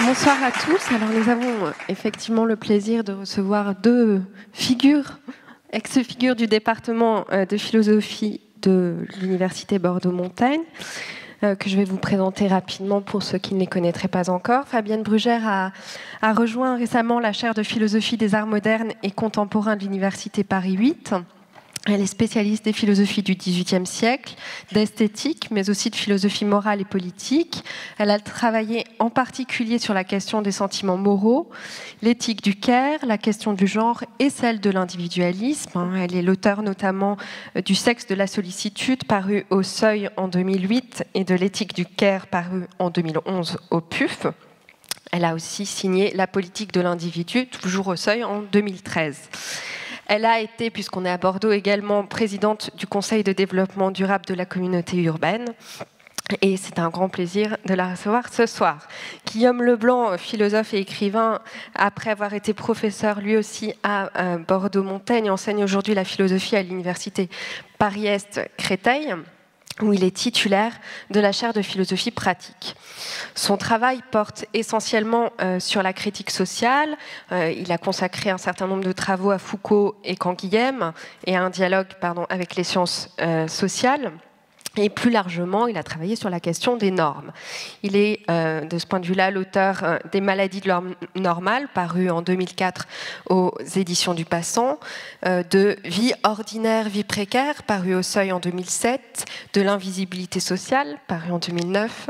Bonsoir à tous. Alors nous avons effectivement le plaisir de recevoir deux figures, ex-figures du département de philosophie de l'Université Bordeaux-Montaigne, que je vais vous présenter rapidement pour ceux qui ne les connaîtraient pas encore. Fabienne Brugère a rejoint récemment la chaire de philosophie des arts modernes et contemporains de l'Université Paris 8. Elle est spécialiste des philosophies du XVIIIe siècle, d'esthétique, mais aussi de philosophie morale et politique. Elle a travaillé en particulier sur la question des sentiments moraux, l'éthique du care, la question du genre et celle de l'individualisme. Elle est l'auteure notamment du Sexe de la sollicitude, paru au Seuil en 2008, et de l'éthique du care, paru en 2011 au PUF. Elle a aussi signé La politique de l'individu, toujours au Seuil, en 2013. Elle a été, puisqu'on est à Bordeaux, également présidente du Conseil de développement durable de la communauté urbaine. Et c'est un grand plaisir de la recevoir ce soir. Guillaume Leblanc, philosophe et écrivain, après avoir été professeur lui aussi à Bordeaux-Montaigne, enseigne aujourd'hui la philosophie à l'université Paris-Est Créteil, où il est titulaire de la chaire de philosophie pratique. Son travail porte essentiellement sur la critique sociale. Il a consacré un certain nombre de travaux à Foucault et Canguilhem et à un dialogue avec les sciences sociales. Et plus largement, il a travaillé sur la question des normes. Il est, de ce point de vue-là, l'auteur des Maladies de l'homme normal, paru en 2004 aux éditions du Passant, de Vie ordinaire, vie précaire, paru au Seuil en 2007, de L'invisibilité sociale, paru en 2009,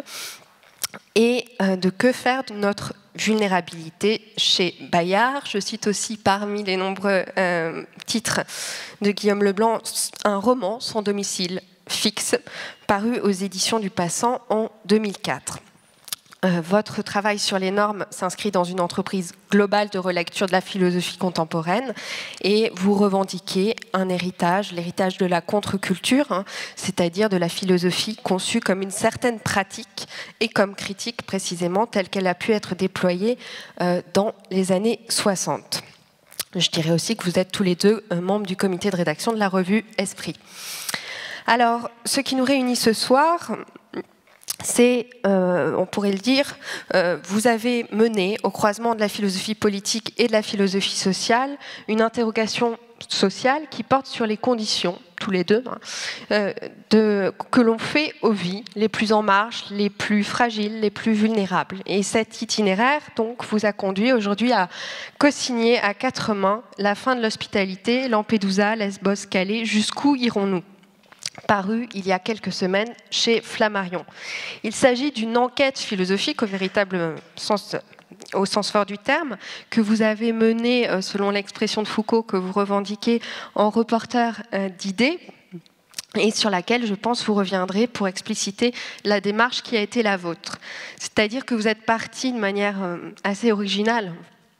et de Que faire de notre vulnérabilité chez Bayard. Je cite aussi parmi les nombreux titres de Guillaume Leblanc un roman, Son domicile fixe, paru aux éditions du Passant en 2004. Votre travail sur les normes s'inscrit dans une entreprise globale de relecture de la philosophie contemporaine et vous revendiquez un héritage, l'héritage de la contre-culture, c'est-à-dire de la philosophie conçue comme une certaine pratique et comme critique précisément telle qu'elle a pu être déployée dans les années 60. Je dirais aussi que vous êtes tous les deux membres du comité de rédaction de la revue Esprit. Alors, ce qui nous réunit ce soir, c'est, on pourrait le dire, vous avez mené, au croisement de la philosophie politique et de la philosophie sociale, une interrogation sociale qui porte sur les conditions, tous les deux, que l'on fait aux vies les plus en marge, les plus fragiles, les plus vulnérables. Et cet itinéraire, donc, vous a conduit aujourd'hui à co-signer à quatre mains La fin de l'hospitalité, Lampedusa, Lesbos, Calais, jusqu'où irons-nous ? Paru il y a quelques semaines chez Flammarion. Il s'agit d'une enquête philosophique au véritable sens, au sens fort du terme, que vous avez menée, selon l'expression de Foucault, que vous revendiquez en reporter d'idées, et sur laquelle, je pense, vous reviendrez pour expliciter la démarche qui a été la vôtre. C'est-à-dire que vous êtes parti de manière assez originale,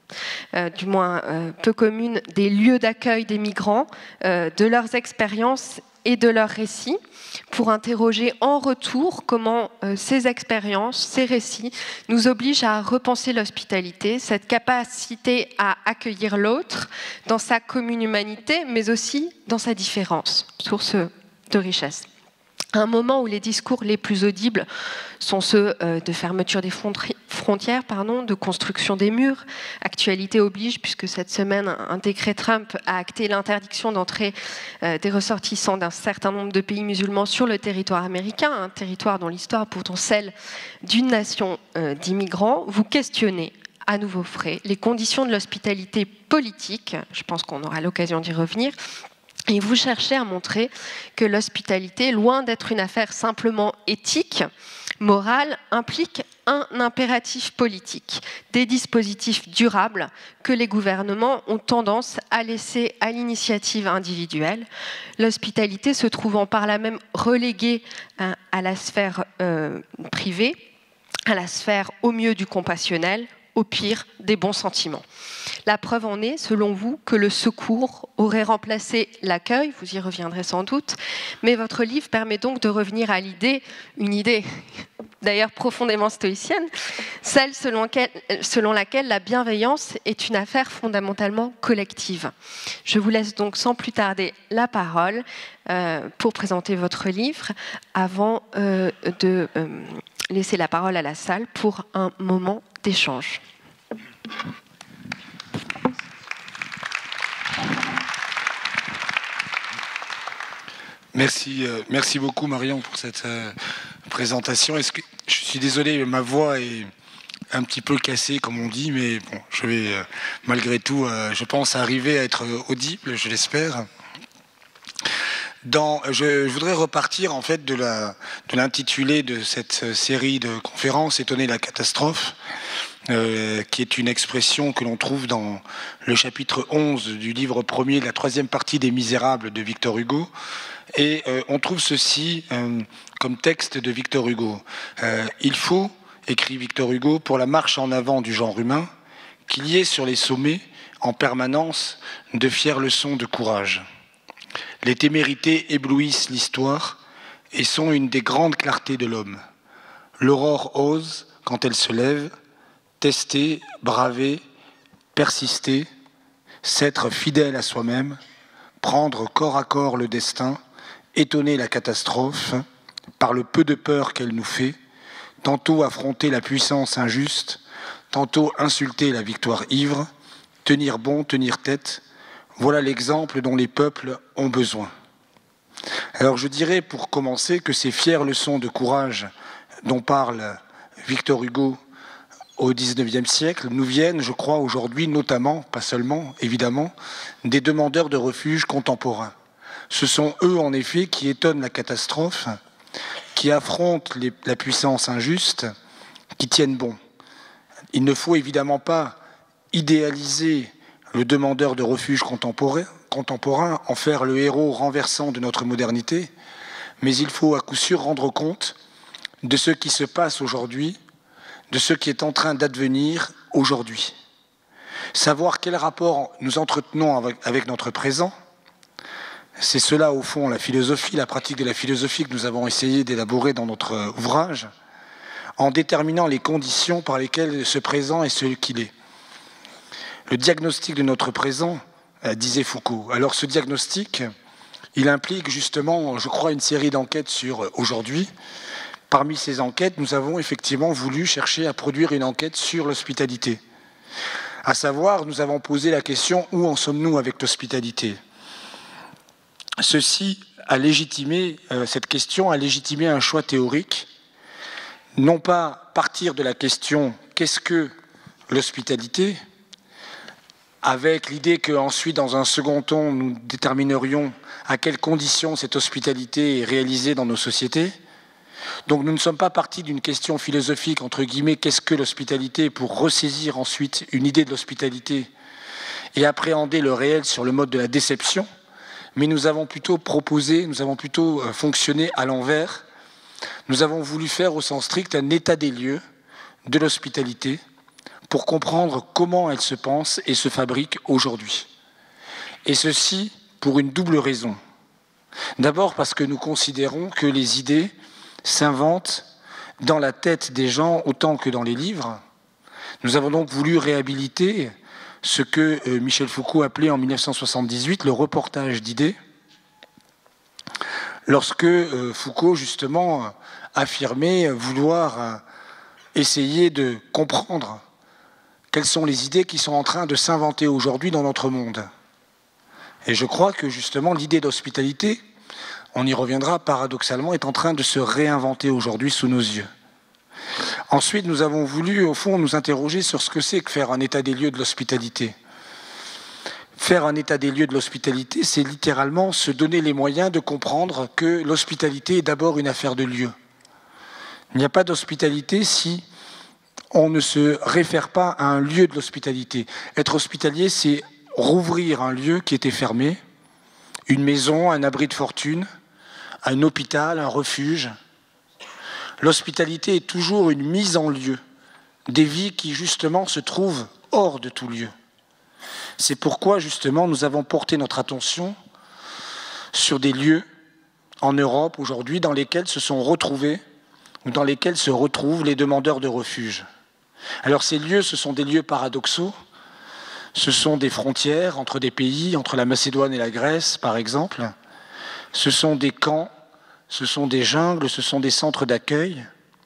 du moins peu commune, des lieux d'accueil des migrants, de leurs expériences et de leurs récits, pour interroger en retour comment ces expériences, ces récits nous obligent à repenser l'hospitalité, cette capacité à accueillir l'autre dans sa commune humanité, mais aussi dans sa différence, source de richesse. À un moment où les discours les plus audibles sont ceux de fermeture des frontières, de construction des murs. Actualité oblige, puisque cette semaine, un décret Trump a acté l'interdiction d'entrée des ressortissants d'un certain nombre de pays musulmans sur le territoire américain, un territoire dont l'histoire est pourtant celle d'une nation d'immigrants. Vous questionnez à nouveau frais les conditions de l'hospitalité politique, je pense qu'on aura l'occasion d'y revenir, et vous cherchez à montrer que l'hospitalité, loin d'être une affaire simplement éthique, morale, implique un impératif politique, des dispositifs durables que les gouvernements ont tendance à laisser à l'initiative individuelle, l'hospitalité se trouvant par là même reléguée à la sphère privée, à la sphère au mieux du compassionnel, au pire des bons sentiments. La preuve en est, selon vous, que le secours aurait remplacé l'accueil, vous y reviendrez sans doute, mais votre livre permet donc de revenir à l'idée, une idée d'ailleurs profondément stoïcienne, celle selon laquelle la bienveillance est une affaire fondamentalement collective. Je vous laisse donc sans plus tarder la parole pour présenter votre livre, avant de laisser la parole à la salle pour un moment d'échange. Merci beaucoup Marion pour cette présentation. Je suis désolé, ma voix est un petit peu cassée comme on dit, mais bon, je vais malgré tout, je pense arriver à être audible, je l'espère. Je voudrais repartir en fait de l'intitulé de cette série de conférences, Étonner la catastrophe, qui est une expression que l'on trouve dans le chapitre 11 du livre premier de la troisième partie des Misérables de Victor Hugo. Et on trouve ceci comme texte de Victor Hugo. Il faut, écrit Victor Hugo, pour la marche en avant du genre humain, qu'il y ait sur les sommets, en permanence, de fières leçons de courage. Les témérités éblouissent l'histoire et sont une des grandes clartés de l'homme. L'aurore ose, quand elle se lève, tester, braver, persister, s'être fidèle à soi-même, prendre corps à corps le destin, étonner la catastrophe, par le peu de peur qu'elle nous fait, tantôt affronter la puissance injuste, tantôt insulter la victoire ivre, tenir bon, tenir tête, voilà l'exemple dont les peuples ont besoin. Alors je dirais pour commencer que ces fières leçons de courage dont parle Victor Hugo au XIXe siècle nous viennent, je crois, aujourd'hui notamment, pas seulement, évidemment, des demandeurs de refuge contemporains. Ce sont eux, en effet, qui étonnent la catastrophe, qui affrontent la puissance injuste, qui tiennent bon. Il ne faut évidemment pas idéaliser le demandeur de refuge contemporain, en faire le héros renversant de notre modernité, mais il faut à coup sûr rendre compte de ce qui se passe aujourd'hui, de ce qui est en train d'advenir aujourd'hui. Savoir quel rapport nous entretenons avec notre présent, c'est cela au fond la philosophie, la pratique de la philosophie que nous avons essayé d'élaborer dans notre ouvrage, en déterminant les conditions par lesquelles ce présent est ce qu'il est. Le diagnostic de notre présent, disait Foucault. Alors ce diagnostic, il implique justement, je crois, une série d'enquêtes sur aujourd'hui. Parmi ces enquêtes, nous avons effectivement voulu chercher à produire une enquête sur l'hospitalité. À savoir, nous avons posé la question, où en sommes-nous avec l'hospitalité ? Ceci a légitimé, cette question a légitimé un choix théorique, non pas partir de la question « qu'est-ce que l'hospitalité ?» avec l'idée qu'ensuite, dans un second temps, nous déterminerions à quelles conditions cette hospitalité est réalisée dans nos sociétés. Donc nous ne sommes pas partis d'une question philosophique, entre guillemets, qu'est-ce que l'hospitalité, pour ressaisir ensuite une idée de l'hospitalité et appréhender le réel sur le mode de la déception, mais nous avons plutôt proposé, nous avons plutôt fonctionné à l'envers. Nous avons voulu faire au sens strict un état des lieux de l'hospitalité pour comprendre comment elle se pense et se fabrique aujourd'hui. Et ceci pour une double raison. D'abord parce que nous considérons que les idées s'inventent dans la tête des gens autant que dans les livres. Nous avons donc voulu réhabiliter ce que Michel Foucault appelait en 1978 le reportage d'idées, lorsque Foucault, justement, affirmait vouloir essayer de comprendre quelles sont les idées qui sont en train de s'inventer aujourd'hui dans notre monde. Et je crois que, justement, l'idée d'hospitalité, on y reviendra paradoxalement, est en train de se réinventer aujourd'hui sous nos yeux. Ensuite, nous avons voulu, au fond, nous interroger sur ce que c'est que faire un état des lieux de l'hospitalité. Faire un état des lieux de l'hospitalité, c'est littéralement se donner les moyens de comprendre que l'hospitalité est d'abord une affaire de lieu. Il n'y a pas d'hospitalité si on ne se réfère pas à un lieu de l'hospitalité. Être hospitalier, c'est rouvrir un lieu qui était fermé, une maison, un abri de fortune, un hôpital, un refuge. L'hospitalité est toujours une mise en lieu des vies qui, justement, se trouvent hors de tout lieu. C'est pourquoi, justement, nous avons porté notre attention sur des lieux en Europe, aujourd'hui, dans lesquels se sont retrouvés ou dans lesquels se retrouvent les demandeurs de refuge. Alors, ces lieux, ce sont des lieux paradoxaux. Ce sont des frontières entre des pays, entre la Macédoine et la Grèce, par exemple. Ce sont des camps, ce sont des jungles, ce sont des centres d'accueil.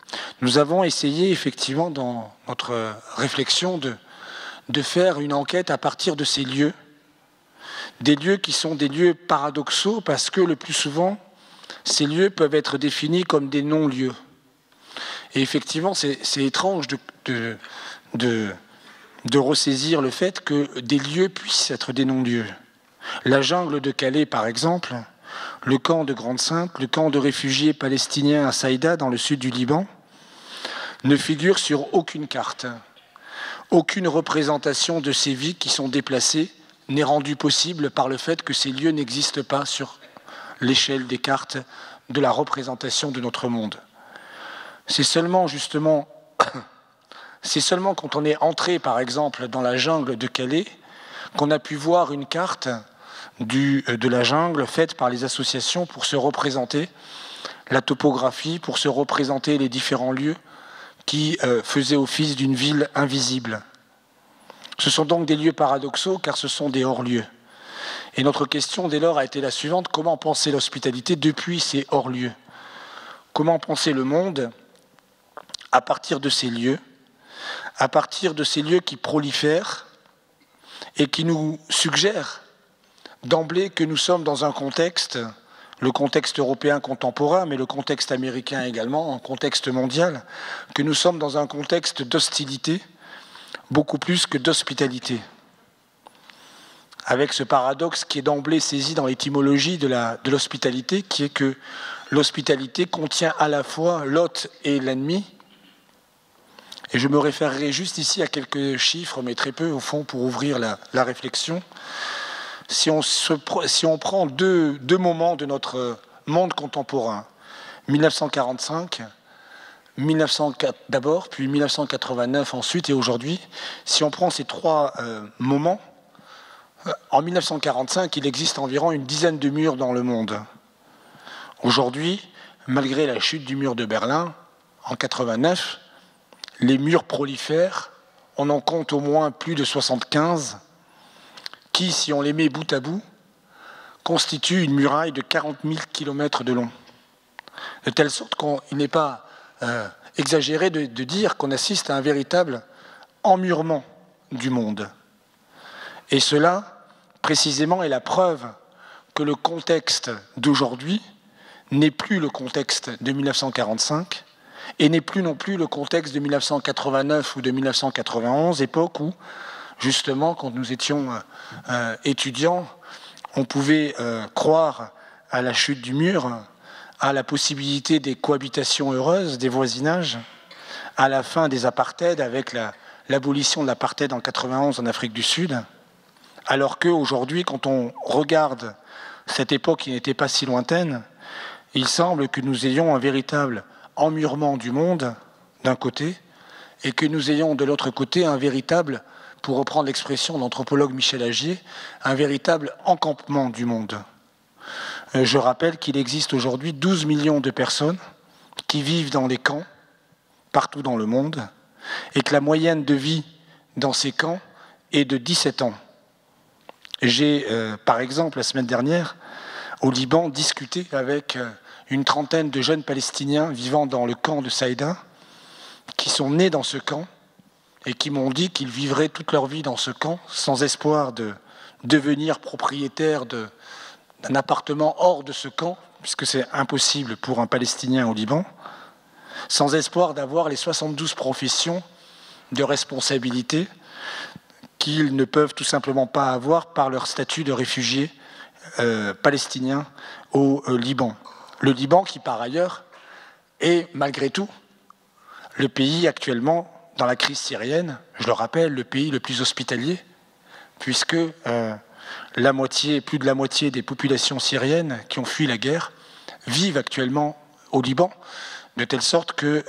Nous avons essayé effectivement dans notre réflexion de faire une enquête à partir de ces lieux, des lieux qui sont des lieux paradoxaux parce que le plus souvent, ces lieux peuvent être définis comme des non-lieux. Et effectivement, c'est étrange de ressaisir le fait que des lieux puissent être des non-lieux. La jungle de Calais, par exemple, le camp de Grande-Synthe, le camp de réfugiés palestiniens à Saïda, dans le sud du Liban, ne figurent sur aucune carte. Aucune représentation de ces vies qui sont déplacées n'est rendue possible par le fait que ces lieux n'existent pas sur l'échelle des cartes de la représentation de notre monde. C'est seulement justement, c'est seulement quand on est entré, par exemple, dans la jungle de Calais, qu'on a pu voir une carte de la jungle faite par les associations pour se représenter la topographie, pour se représenter les différents lieux qui faisaient office d'une ville invisible. Ce sont donc des lieux paradoxaux car ce sont des hors-lieux. Et notre question dès lors a été la suivante: comment penser l'hospitalité depuis ces hors-lieux? Comment penser le monde à partir de ces lieux qui prolifèrent et qui nous suggèrent d'emblée que nous sommes dans un contexte, le contexte européen contemporain, mais le contexte américain également, un contexte mondial, que nous sommes dans un contexte d'hostilité beaucoup plus que d'hospitalité. Avec ce paradoxe qui est d'emblée saisi dans l'étymologie de l'hospitalité, qui est que l'hospitalité contient à la fois l'hôte et l'ennemi. Et je me référerai juste ici à quelques chiffres, mais très peu au fond, pour ouvrir la réflexion. Si on prend deux moments de notre monde contemporain, 1945, 1904 d'abord, puis 1989 ensuite et aujourd'hui, si on prend ces trois moments, en 1945, il existe environ une dizaine de murs dans le monde. Aujourd'hui, malgré la chute du mur de Berlin, en 1989, les murs prolifèrent, on en compte au moins plus de 75, qui, si on les met bout à bout, constituent une muraille de 40 000 km de long. De telle sorte qu'il n'est pas exagéré de dire qu'on assiste à un véritable emmurement du monde. Et cela, précisément, est la preuve que le contexte d'aujourd'hui n'est plus le contexte de 1945 et n'est plus non plus le contexte de 1989 ou de 1991, époque où, justement, quand nous étions étudiants, on pouvait croire à la chute du mur, à la possibilité des cohabitations heureuses, des voisinages, à la fin des apartheids avec l'abolition de l'apartheid en 1991 en Afrique du Sud, alors qu'aujourd'hui, quand on regarde cette époque qui n'était pas si lointaine, il semble que nous ayons un véritable emmurement du monde d'un côté et que nous ayons de l'autre côté un véritable, pour reprendre l'expression de l'anthropologue Michel Agier, un véritable encampement du monde. Je rappelle qu'il existe aujourd'hui 12 millions de personnes qui vivent dans les camps partout dans le monde et que la moyenne de vie dans ces camps est de 17 ans. J'ai, par exemple, la semaine dernière, au Liban, discuté avec une trentaine de jeunes Palestiniens vivant dans le camp de Saïda, qui sont nés dans ce camp et qui m'ont dit qu'ils vivraient toute leur vie dans ce camp sans espoir de devenir propriétaires d'un appartement hors de ce camp, puisque c'est impossible pour un Palestinien au Liban, sans espoir d'avoir les 72 professions de responsabilité qu'ils ne peuvent tout simplement pas avoir par leur statut de réfugiés palestiniens au Liban. Le Liban qui, par ailleurs, est, malgré tout, le pays actuellement, dans la crise syrienne, je le rappelle, le pays le plus hospitalier, puisque plus de la moitié des populations syriennes qui ont fui la guerre vivent actuellement au Liban, de telle sorte que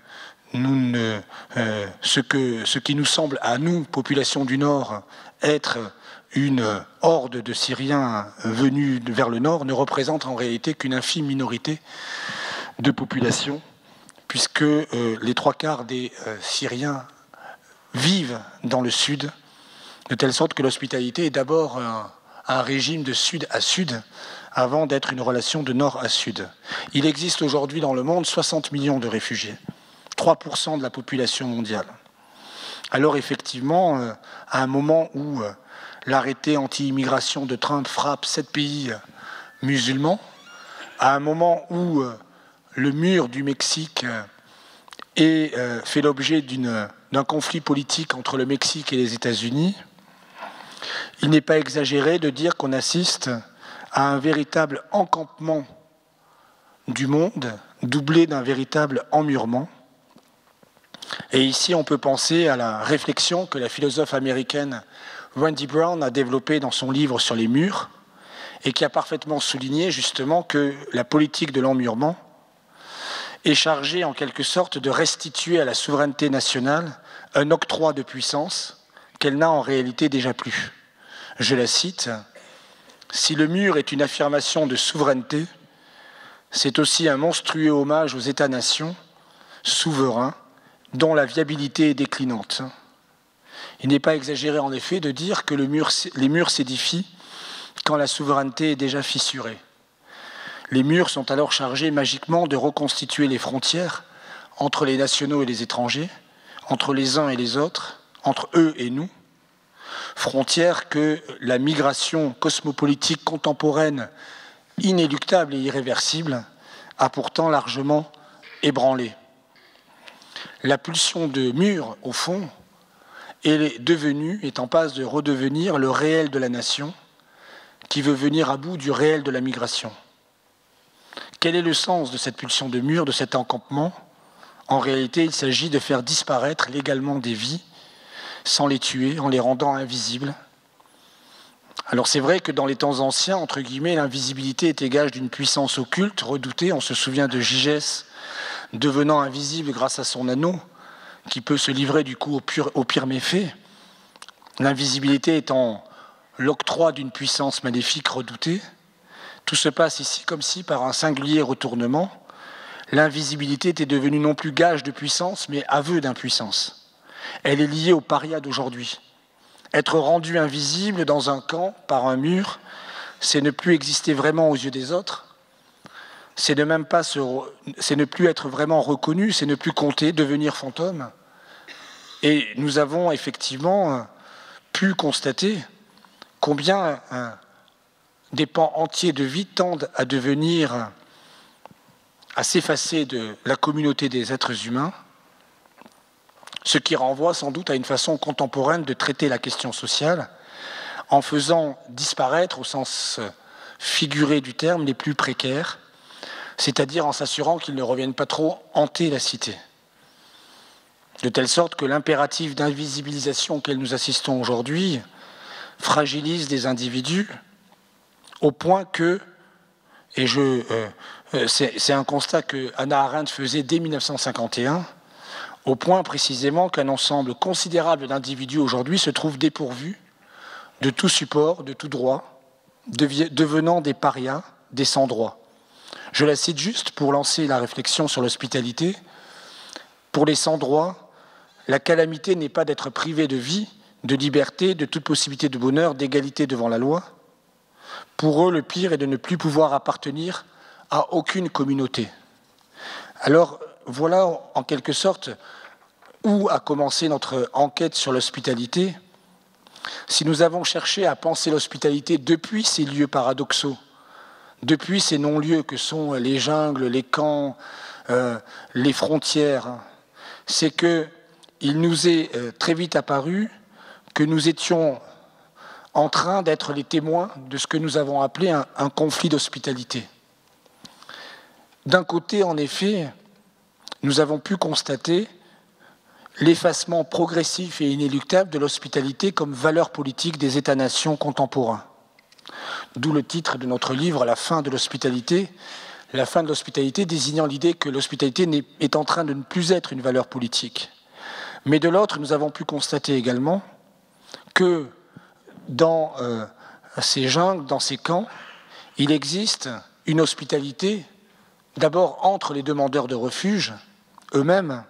ce qui nous semble à nous, population du Nord, être une horde de Syriens venus vers le Nord, ne représente en réalité qu'une infime minorité de population, puisque les trois quarts des Syriens vivent dans le Sud, de telle sorte que l'hospitalité est d'abord un régime de Sud à Sud, avant d'être une relation de Nord à Sud. Il existe aujourd'hui dans le monde 60 millions de réfugiés. 3% de la population mondiale. Alors effectivement, à un moment où l'arrêté anti-immigration de Trump frappe 7 pays musulmans, à un moment où le mur du Mexique fait l'objet d'un conflit politique entre le Mexique et les États-Unis, il n'est pas exagéré de dire qu'on assiste à un véritable encampement du monde, doublé d'un véritable emmurement. Et ici, on peut penser à la réflexion que la philosophe américaine Wendy Brown a développée dans son livre sur les murs, et qui a parfaitement souligné justement que la politique de l'emmurement est chargée en quelque sorte de restituer à la souveraineté nationale un octroi de puissance qu'elle n'a en réalité déjà plus. Je la cite, « Si le mur est une affirmation de souveraineté, c'est aussi un monstrueux hommage aux États-nations souverains dont la viabilité est déclinante. » Il n'est pas exagéré en effet de dire que les murs s'édifient quand la souveraineté est déjà fissurée. Les murs sont alors chargés magiquement de reconstituer les frontières entre les nationaux et les étrangers, entre les uns et les autres, entre eux et nous, frontières que la migration cosmopolitique contemporaine, inéluctable et irréversible, a pourtant largement ébranlé. La pulsion de mur, au fond, est en passe de redevenir le réel de la nation, qui veut venir à bout du réel de la migration. Quel est le sens de cette pulsion de mur, de cet encampement? En réalité, il s'agit de faire disparaître légalement des vies, sans les tuer, en les rendant invisibles. Alors c'est vrai que dans les temps anciens, entre guillemets, l'invisibilité était gage d'une puissance occulte, redoutée. On se souvient de Gygès devenant invisible grâce à son anneau, qui peut se livrer du coup au pire méfait. L'invisibilité étant l'octroi d'une puissance maléfique redoutée. Tout se passe ici comme si, par un singulier retournement, l'invisibilité était devenue non plus gage de puissance, mais aveu d'impuissance. Elle est liée au paria d'aujourd'hui. Être rendu invisible dans un camp, par un mur, c'est ne plus exister vraiment aux yeux des autres, c'est ne plus être vraiment reconnu, c'est ne plus compter, devenir fantôme. Et nous avons effectivement pu constater combien des pans entiers de vie tendent à s'effacer de la communauté des êtres humains, ce qui renvoie sans doute à une façon contemporaine de traiter la question sociale, en faisant disparaître, au sens figuré du terme, les plus précaires, c'est-à-dire en s'assurant qu'ils ne reviennent pas trop hanter la cité. De telle sorte que l'impératif d'invisibilisation auquel nous assistons aujourd'hui fragilise des individus au point que, et c'est un constat que Hannah Arendt faisait dès 1951, au point précisément qu'un ensemble considérable d'individus aujourd'hui se trouve dépourvu de tout support, de tout droit, devenant des parias, des sans-droits. Je la cite juste pour lancer la réflexion sur l'hospitalité. Pour les sans-droits, la calamité n'est pas d'être privé de vie, de liberté, de toute possibilité de bonheur, d'égalité devant la loi. Pour eux, le pire est de ne plus pouvoir appartenir à aucune communauté. Alors, voilà en quelque sorte où a commencé notre enquête sur l'hospitalité. Si nous avons cherché à penser l'hospitalité depuis ces lieux paradoxaux, depuis ces non-lieux que sont les jungles, les camps, les frontières, c'est qu'il nous est très vite apparu que nous étions en train d'être les témoins de ce que nous avons appelé un conflit d'hospitalité. D'un côté, en effet, nous avons pu constater l'effacement progressif et inéluctable de l'hospitalité comme valeur politique des États-nations contemporains. D'où le titre de notre livre, La fin de l'hospitalité désignant l'idée que l'hospitalité est en train de ne plus être une valeur politique. Mais de l'autre, nous avons pu constater également que dans ces jungles, dans ces camps, il existe une hospitalité, d'abord entre les demandeurs de refuge eux-mêmes,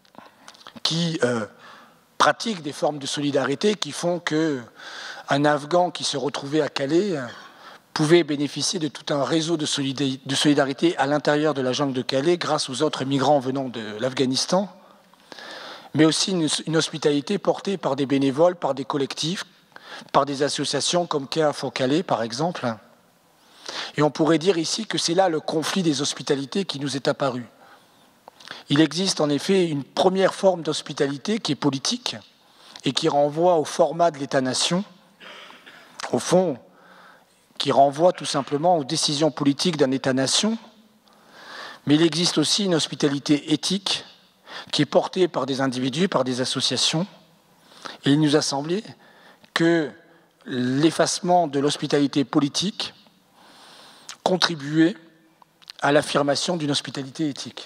qui pratiquent des formes de solidarité qui font qu'un Afghan qui se retrouvait à Calais pouvaient bénéficier de tout un réseau de solidarité à l'intérieur de la jungle de Calais grâce aux autres migrants venant de l'Afghanistan, mais aussi une hospitalité portée par des bénévoles, par des collectifs, par des associations comme Care for Calais par exemple. Et on pourrait dire ici que c'est là le conflit des hospitalités qui nous est apparu. Il existe en effet une première forme d'hospitalité qui est politique et qui renvoie au format de l'État-nation, au fond, qui renvoie tout simplement aux décisions politiques d'un État-nation, mais il existe aussi une hospitalité éthique qui est portée par des individus, par des associations, et il nous a semblé que l'effacement de l'hospitalité politique contribuait à l'affirmation d'une hospitalité éthique.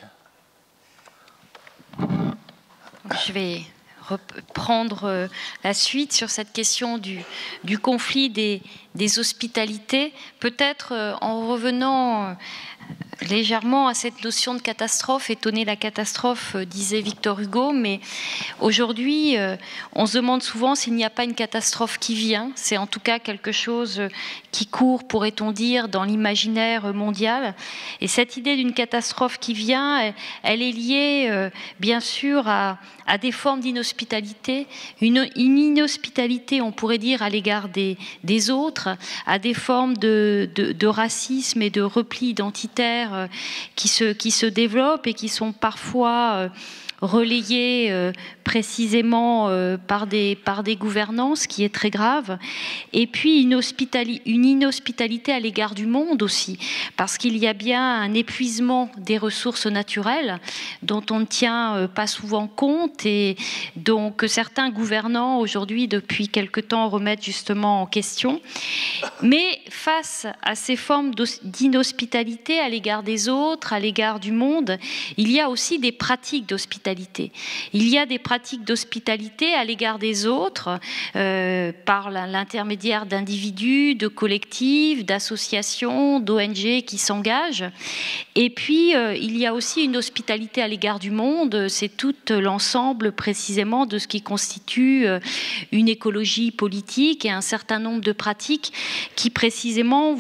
Je vais reprendre la suite sur cette question du conflit des hospitalités, peut-être en revenant légèrement à cette notion de catastrophe. Étonner la catastrophe, disait Victor Hugo, mais aujourd'hui, on se demande souvent s'il n'y a pas une catastrophe qui vient. C'est en tout cas quelque chose qui court, pourrait-on dire, dans l'imaginaire mondial. Et cette idée d'une catastrophe qui vient, elle est liée, bien sûr, à des formes d'inhospitalité, une inhospitalité, on pourrait dire, à l'égard des autres, à des formes de racisme et de repli identitaire qui se développent et qui sont parfois relayées précisément par des gouvernances, qui est très grave, et puis une inhospitalité à l'égard du monde aussi, parce qu'il y a bien un épuisement des ressources naturelles dont on ne tient pas souvent compte et donc certains gouvernants aujourd'hui depuis quelque temps remettent justement en question. Mais face à ces formes d'inhospitalité à l'égard des autres, à l'égard du monde, il y a aussi des pratiques d'hospitalité. Il y a des pratiques d'hospitalité à l'égard des autres par l'intermédiaire d'individus, de collectifs, d'associations, d'ONG qui s'engagent. Et puis, il y a aussi une hospitalité à l'égard du monde. C'est tout l'ensemble précisément de ce qui constitue une écologie politique et un certain nombre de pratiques qui précisément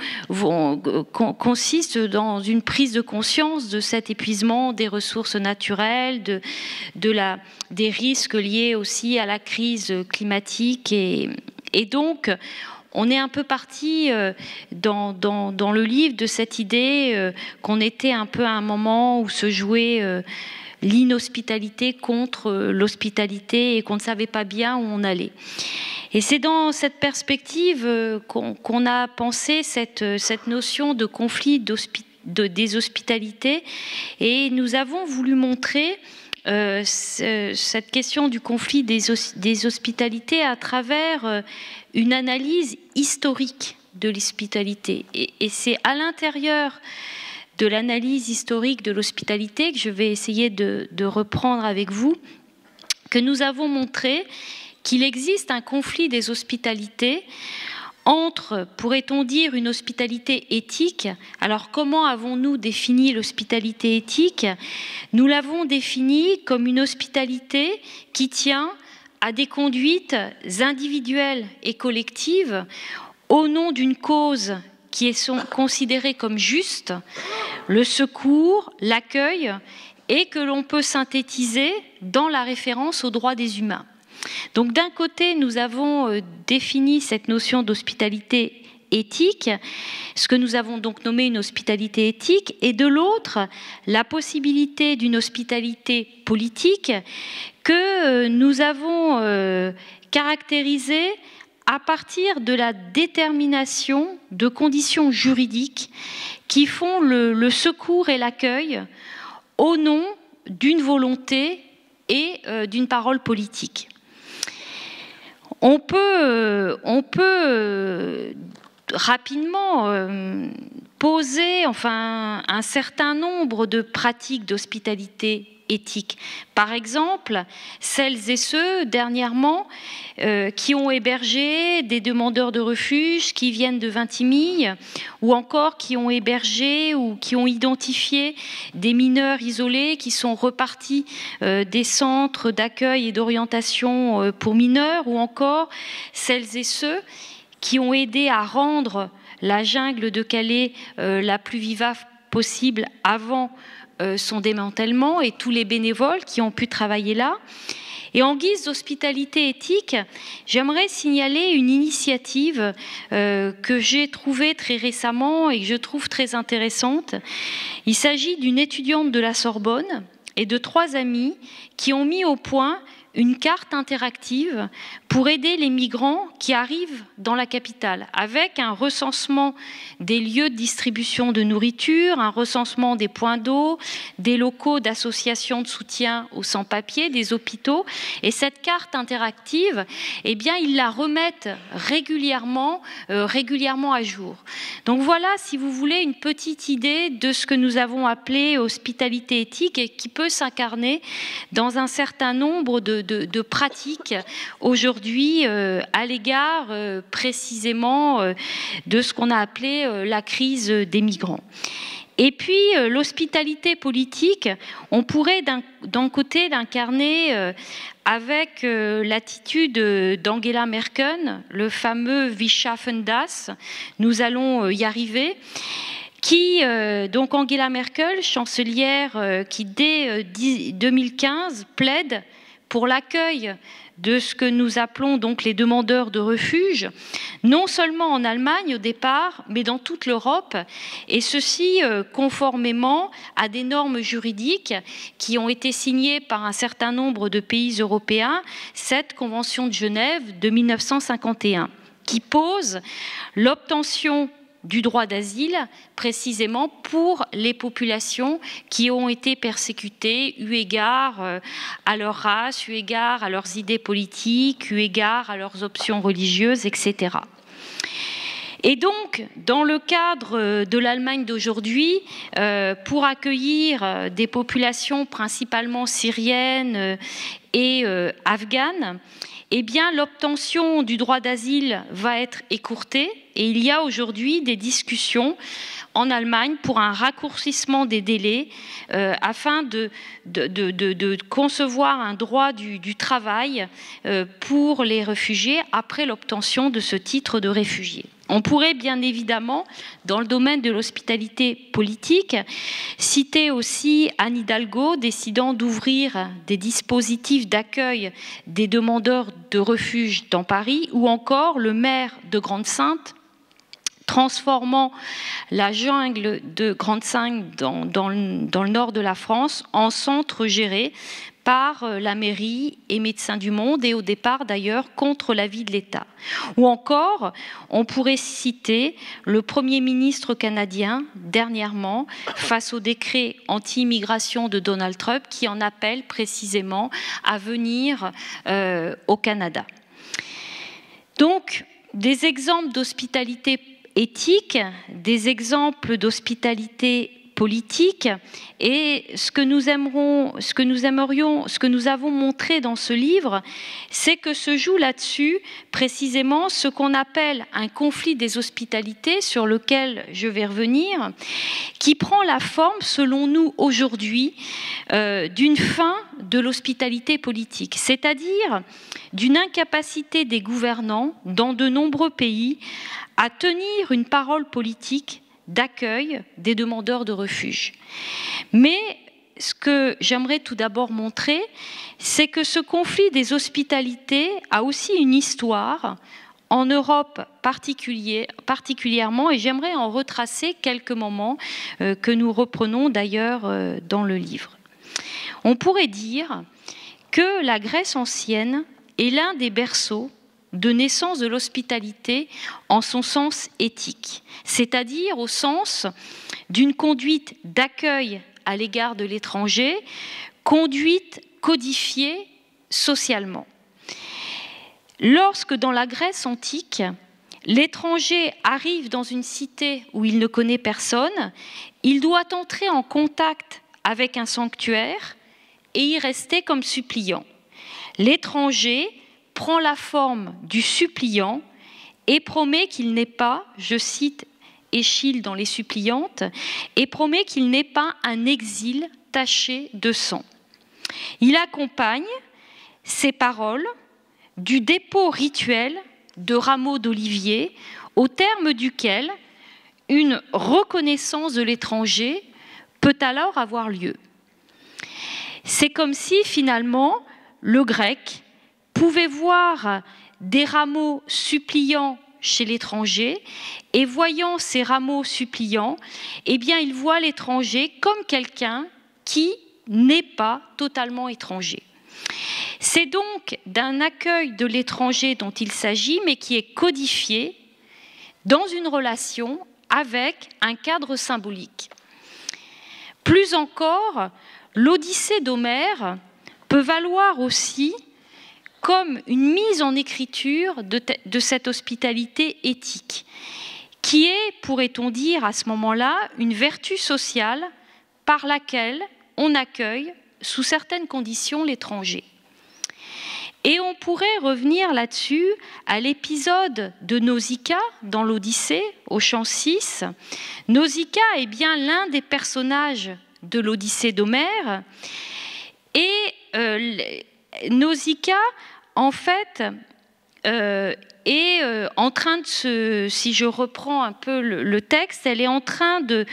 consistent dans une prise de conscience de cet épuisement des ressources naturelles, des risques liés aussi à la crise climatique. Et donc, on est un peu parti dans le livre de cette idée qu'on était un peu à un moment où se jouait l'inhospitalité contre l'hospitalité et qu'on ne savait pas bien où on allait. Et c'est dans cette perspective qu'on a pensé cette notion de conflit des hospitalités, et nous avons voulu montrer cette question du conflit des hospitalités à travers une analyse historique de l'hospitalité. Et c'est à l'intérieur de l'analyse historique de l'hospitalité que je vais essayer de reprendre avec vous, que nous avons montré qu'il existe un conflit des hospitalités entre, pourrait-on dire, une hospitalité éthique. Alors, comment avons-nous défini l'hospitalité éthique? Nous l'avons définie comme une hospitalité qui tient à des conduites individuelles et collectives au nom d'une cause qui sont considérées comme justes, le secours, l'accueil, et que l'on peut synthétiser dans la référence aux droits des humains. Donc d'un côté, nous avons défini cette notion d'hospitalité éthique, ce que nous avons donc nommé une hospitalité éthique, et de l'autre, la possibilité d'une hospitalité politique que nous avons caractérisée à partir de la détermination de conditions juridiques qui font le secours et l'accueil au nom d'une volonté et d'une parole politique. On peut rapidement poser un certain nombre de pratiques d'hospitalité éthique. Par exemple, celles et ceux, dernièrement, qui ont hébergé des demandeurs de refuge qui viennent de Vintimille, ou encore qui ont hébergé ou qui ont identifié des mineurs isolés qui sont repartis des centres d'accueil et d'orientation pour mineurs, ou encore celles et ceux qui ont aidé à rendre la jungle de Calais la plus vivable possible avant son démantèlement et tous les bénévoles qui ont pu travailler là. Et en guise d'hospitalité éthique, j'aimerais signaler une initiative que j'ai trouvée très récemment et que je trouve très intéressante. Il s'agit d'une étudiante de la Sorbonne et de 3 amis qui ont mis au point une carte interactive pour aider les migrants qui arrivent dans la capitale, avec un recensement des lieux de distribution de nourriture, un recensement des points d'eau, des locaux d'associations de soutien aux sans-papiers, des hôpitaux. Et cette carte interactive, eh bien, ils la remettent régulièrement à jour. Donc voilà, si vous voulez, une petite idée de ce que nous avons appelé hospitalité éthique et qui peut s'incarner dans un certain nombre de pratiques aujourd'hui à l'égard précisément de ce qu'on a appelé la crise des migrants. Et puis l'hospitalité politique, on pourrait d'un côté l'incarner avec l'attitude d'Angela Merkel, le fameux Wir schaffen das, nous allons y arriver, qui, donc Angela Merkel, chancelière, qui dès 2015 plaide pour l'accueil de ce que nous appelons donc les demandeurs de refuge, non seulement en Allemagne au départ, mais dans toute l'Europe, et ceci conformément à des normes juridiques qui ont été signées par un certain nombre de pays européens, cette Convention de Genève de 1951, qui pose l'obtention du droit d'asile, précisément pour les populations qui ont été persécutées, eu égard à leur race, eu égard à leurs idées politiques, eu égard à leurs options religieuses, etc. Et donc, dans le cadre de l'Allemagne d'aujourd'hui, pour accueillir des populations principalement syriennes et afghanes, eh bien, l'obtention du droit d'asile va être écourtée et il y a aujourd'hui des discussions en Allemagne pour un raccourcissement des délais afin de concevoir un droit du travail pour les réfugiés après l'obtention de ce titre de réfugié. On pourrait bien évidemment, dans le domaine de l'hospitalité politique, citer aussi Anne Hidalgo décidant d'ouvrir des dispositifs d'accueil des demandeurs de refuge dans Paris, ou encore le maire de Grande-Synthe transformant la jungle de Grande-Synthe dans le nord de la France en centre géré par la mairie et Médecins du Monde, et au départ d'ailleurs contre l'avis de l'État. Ou encore, on pourrait citer le Premier ministre canadien dernièrement face au décret anti-immigration de Donald Trump qui en appelle précisément à venir au Canada. Donc, des exemples d'hospitalité éthique, des exemples d'hospitalité politique, et ce que nous avons montré dans ce livre, c'est que se joue là-dessus précisément ce qu'on appelle un conflit des hospitalités, sur lequel je vais revenir, qui prend la forme, selon nous aujourd'hui, d'une fin de l'hospitalité politique, c'est-à-dire d'une incapacité des gouvernants dans de nombreux pays à tenir une parole politique d'accueil des demandeurs de refuge. Mais ce que j'aimerais tout d'abord montrer, c'est que ce conflit des hospitalités a aussi une histoire en Europe particulièrement, et j'aimerais en retracer quelques moments que nous reprenons d'ailleurs dans le livre. On pourrait dire que la Grèce ancienne est l'un des berceaux de naissance de l'hospitalité en son sens éthique, c'est-à-dire au sens d'une conduite d'accueil à l'égard de l'étranger, conduite codifiée socialement. Lorsque dans la Grèce antique, l'étranger arrive dans une cité où il ne connaît personne, il doit entrer en contact avec un sanctuaire et y rester comme suppliant. L'étranger prend la forme du suppliant et promet qu'il n'est pas, je cite Échille dans Les Suppliantes, et promet qu'il n'est pas un exil taché de sang. Il accompagne ces paroles du dépôt rituel de rameaux d'olivier, au terme duquel une reconnaissance de l'étranger peut alors avoir lieu. C'est comme si finalement le grec pouvait voir des rameaux suppliants chez l'étranger, et voyant ces rameaux suppliants, eh bien, il voit l'étranger comme quelqu'un qui n'est pas totalement étranger. C'est donc d'un accueil de l'étranger dont il s'agit, mais qui est codifié dans une relation avec un cadre symbolique. Plus encore, l'Odyssée d'Homère peut valoir aussi comme une mise en écriture de cette hospitalité éthique, qui est, pourrait-on dire à ce moment-là, une vertu sociale par laquelle on accueille, sous certaines conditions, l'étranger. Et on pourrait revenir là-dessus à l'épisode de Nausicaa dans l'Odyssée, au chant 6. Nausicaa est bien l'un des personnages de l'Odyssée d'Homère, et Nausicaa, en fait, est en train de se, si je reprends un peu le texte, elle est en train de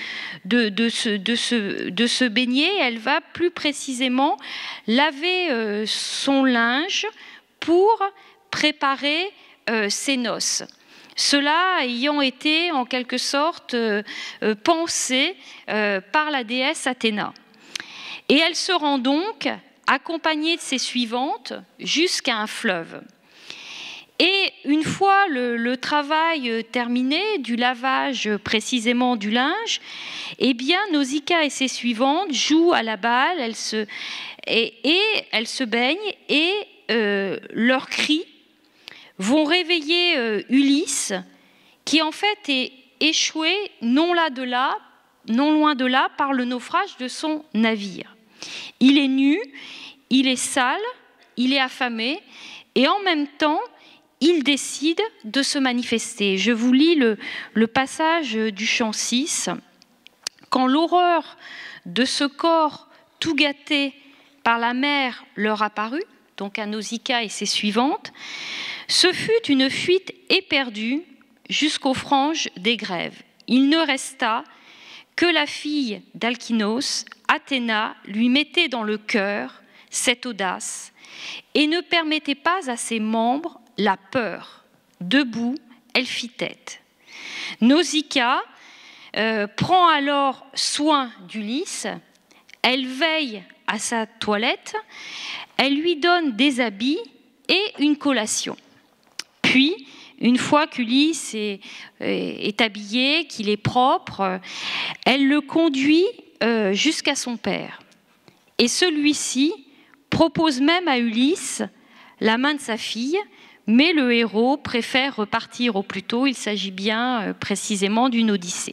se baigner. Elle va plus précisément laver son linge pour préparer ses noces. Cela ayant été en quelque sorte pensé par la déesse Athéna. Et elle se rend donc accompagnée de ses suivantes jusqu'à un fleuve. Et une fois le travail terminé, du lavage précisément du linge, eh bien Nausicaa et ses suivantes jouent à la balle, elles se baignent, et leurs cris vont réveiller Ulysse, qui en fait est échoué non loin de là par le naufrage de son navire. Il est nu, il est sale, il est affamé, et en même temps, il décide de se manifester. Je vous lis le passage du chant 6. « Quand l'horreur de ce corps tout gâté par la mer leur apparut, donc à Nausicaa et ses suivantes, ce fut une fuite éperdue jusqu'aux franges des grèves. Il ne resta que la fille d'Alkynos, Athéna, lui mettait dans le cœur cette audace et ne permettait pas à ses membres la peur. Debout, elle fit tête. Nausicaa prend alors soin d'Ulysse, elle veille à sa toilette, elle lui donne des habits et une collation. Puis, une fois qu'Ulysse est habillé, qu'il est propre, elle le conduit jusqu'à son père. Et celui-ci propose même à Ulysse la main de sa fille, mais le héros préfère repartir au plus tôt. Il s'agit bien précisément d'une Odyssée.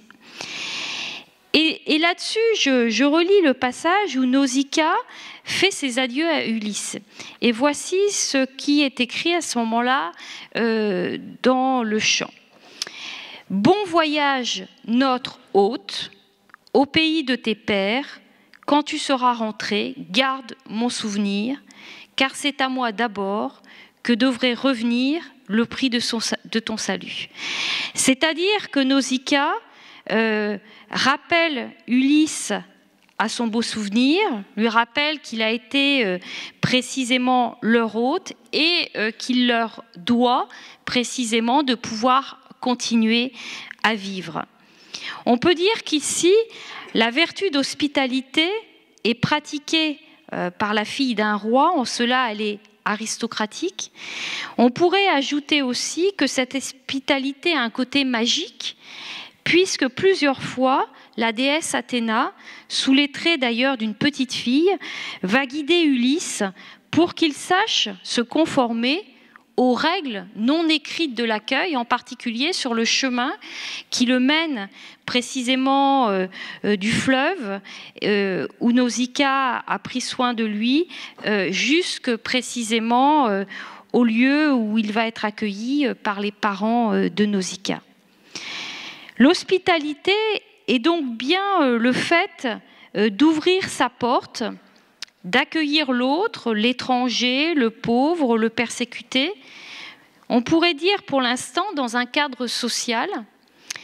Et là-dessus, je relis le passage où Nausicaa fait ses adieux à Ulysse. Et voici ce qui est écrit à ce moment-là dans le chant. « Bon voyage, notre hôte, au pays de tes pères. Quand tu seras rentré, garde mon souvenir, car c'est à moi d'abord que devrait revenir le prix de ton salut. » C'est-à-dire que Nausicaa rappelle Ulysse à son beau souvenir, lui rappelle qu'il a été précisément leur hôte et qu'il leur doit précisément de pouvoir continuer à vivre. On peut dire qu'ici, la vertu d'hospitalité est pratiquée par la fille d'un roi, en cela elle est aristocratique. On pourrait ajouter aussi que cette hospitalité a un côté magique, puisque plusieurs fois, la déesse Athéna, sous les traits d'ailleurs d'une petite fille, va guider Ulysse pour qu'il sache se conformer aux règles non écrites de l'accueil, en particulier sur le chemin qui le mène précisément du fleuve où Nausicaa a pris soin de lui, jusque précisément au lieu où il va être accueilli par les parents de Nausicaa. L'hospitalité est donc bien le fait d'ouvrir sa porte, d'accueillir l'autre, l'étranger, le pauvre, le persécuté. On pourrait dire pour l'instant dans un cadre social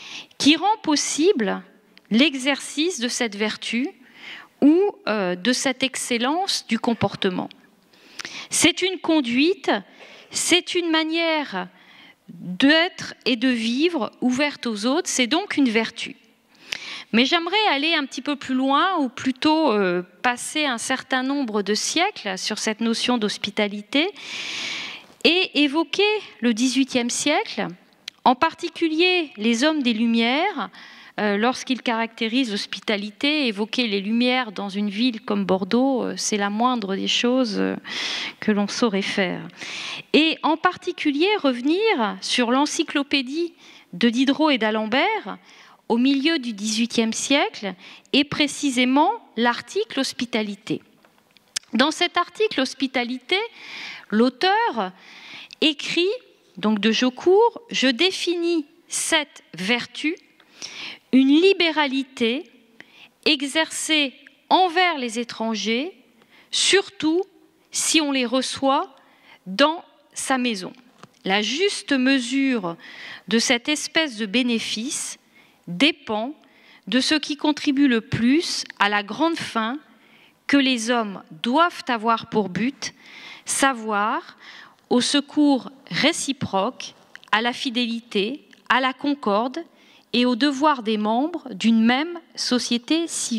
qui rend possible l'exercice de cette vertu ou de cette excellence du comportement. C'est une conduite, c'est une manière d'être et de vivre ouverte aux autres, c'est donc une vertu. Mais j'aimerais aller un petit peu plus loin, ou plutôt passer un certain nombre de siècles sur cette notion d'hospitalité et évoquer le XVIIIe siècle, en particulier les hommes des Lumières, lorsqu'ils caractérisent l'hospitalité. Évoquer les Lumières dans une ville comme Bordeaux, c'est la moindre des choses que l'on saurait faire. Et en particulier revenir sur l'encyclopédie de Diderot et d'Alembert, au milieu du XVIIIe siècle, et précisément l'article hospitalité. Dans cet article hospitalité, l'auteur écrit, donc de Jaucourt, « Je définis cette vertu, une libéralité exercée envers les étrangers, surtout si on les reçoit dans sa maison. La juste mesure de cette espèce de bénéfice dépend de ce qui contribue le plus à la grande fin que les hommes doivent avoir pour but, savoir au secours réciproque, à la fidélité, à la concorde et au devoir des membres d'une même société civile. »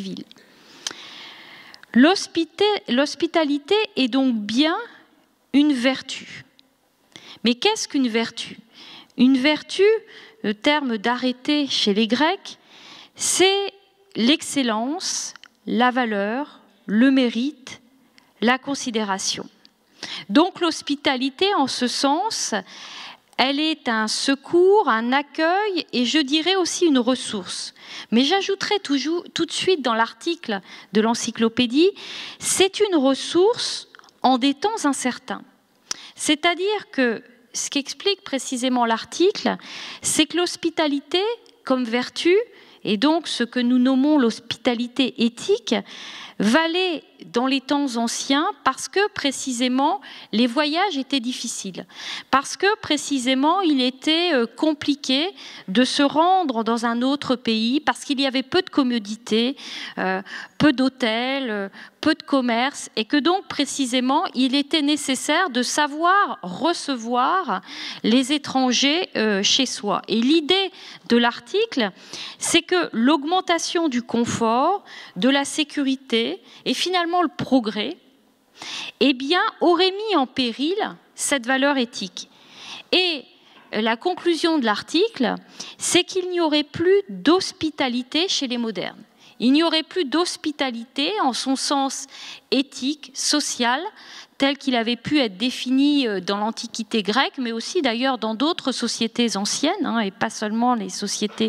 L'hospitalité est donc bien une vertu. Mais qu'est-ce qu'une vertu? Une vertu, le terme d'arrêté chez les Grecs, c'est l'excellence, la valeur, le mérite, la considération. Donc l'hospitalité, en ce sens, elle est un secours, un accueil et je dirais aussi une ressource. Mais j'ajouterai tout de suite dans l'article de l'encyclopédie, c'est une ressource en des temps incertains. C'est-à-dire que ce qu'explique précisément l'article, c'est que l'hospitalité comme vertu, et donc ce que nous nommons l'hospitalité éthique, valait dans les temps anciens parce que précisément les voyages étaient difficiles, parce que précisément il était compliqué de se rendre dans un autre pays, parce qu'il y avait peu de commodités, peu d'hôtels, peu de commerce, et que donc précisément il était nécessaire de savoir recevoir les étrangers chez soi. Et l'idée de l'article, c'est que l'augmentation du confort, de la sécurité et finalement le progrès, eh bien, aurait mis en péril cette valeur éthique. Et la conclusion de l'article, c'est qu'il n'y aurait plus d'hospitalité chez les modernes. Il n'y aurait plus d'hospitalité en son sens éthique, social, tel qu'il avait pu être défini dans l'Antiquité grecque, mais aussi d'ailleurs dans d'autres sociétés anciennes, et pas seulement la société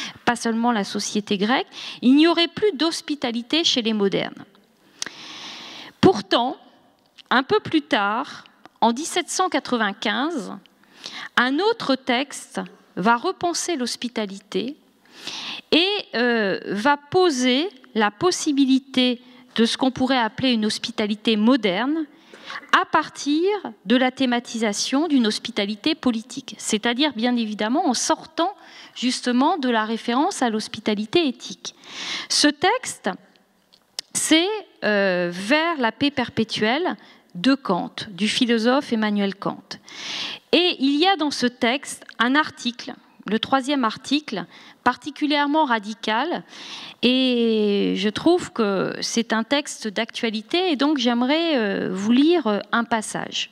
grecque. Il n'y aurait plus d'hospitalité chez les modernes. Pourtant, un peu plus tard, en 1795, un autre texte va repenser l'hospitalité et va poser la possibilité de ce qu'on pourrait appeler une hospitalité moderne à partir de la thématisation d'une hospitalité politique, c'est-à-dire bien évidemment en sortant justement de la référence à l'hospitalité éthique. Ce texte, c'est Vers la paix perpétuelle de Kant, du philosophe Emmanuel Kant. Et il y a dans ce texte un article, le 3e article, particulièrement radical, et je trouve que c'est un texte d'actualité, et donc j'aimerais vous lire un passage.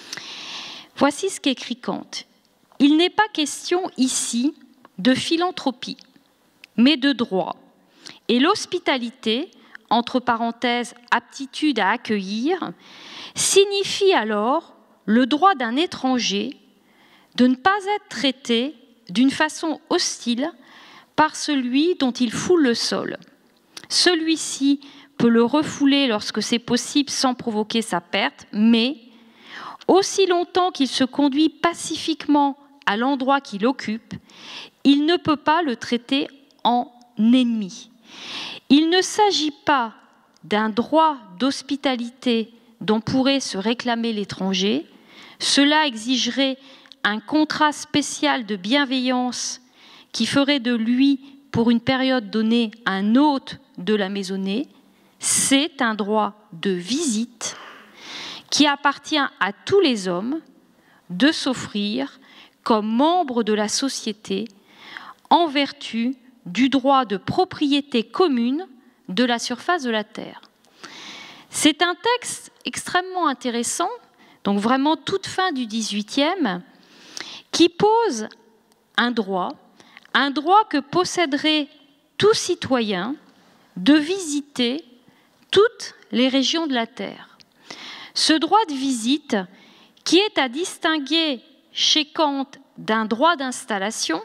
Voici ce qu'écrit Kant. « Il n'est pas question ici de philanthropie, mais de droit, et l'hospitalité, entre parenthèses, aptitude à accueillir, signifie alors le droit d'un étranger de ne pas être traité d'une façon hostile par celui dont il foule le sol. Celui-ci peut le refouler lorsque c'est possible sans provoquer sa perte, mais aussi longtemps qu'il se conduit pacifiquement à l'endroit qu'il occupe, il ne peut pas le traiter en ennemi. Il ne s'agit pas d'un droit d'hospitalité dont pourrait se réclamer l'étranger. Cela exigerait un contrat spécial de bienveillance qui ferait de lui, pour une période donnée, un hôte de la maisonnée, c'est un droit de visite qui appartient à tous les hommes de s'offrir comme membres de la société en vertu du droit de propriété commune de la surface de la terre. C'est un texte extrêmement intéressant, donc vraiment toute fin du XVIIIe, qui pose un droit que posséderait tout citoyen de visiter toutes les régions de la terre. Ce droit de visite, qui est à distinguer chez Kant d'un droit d'installation,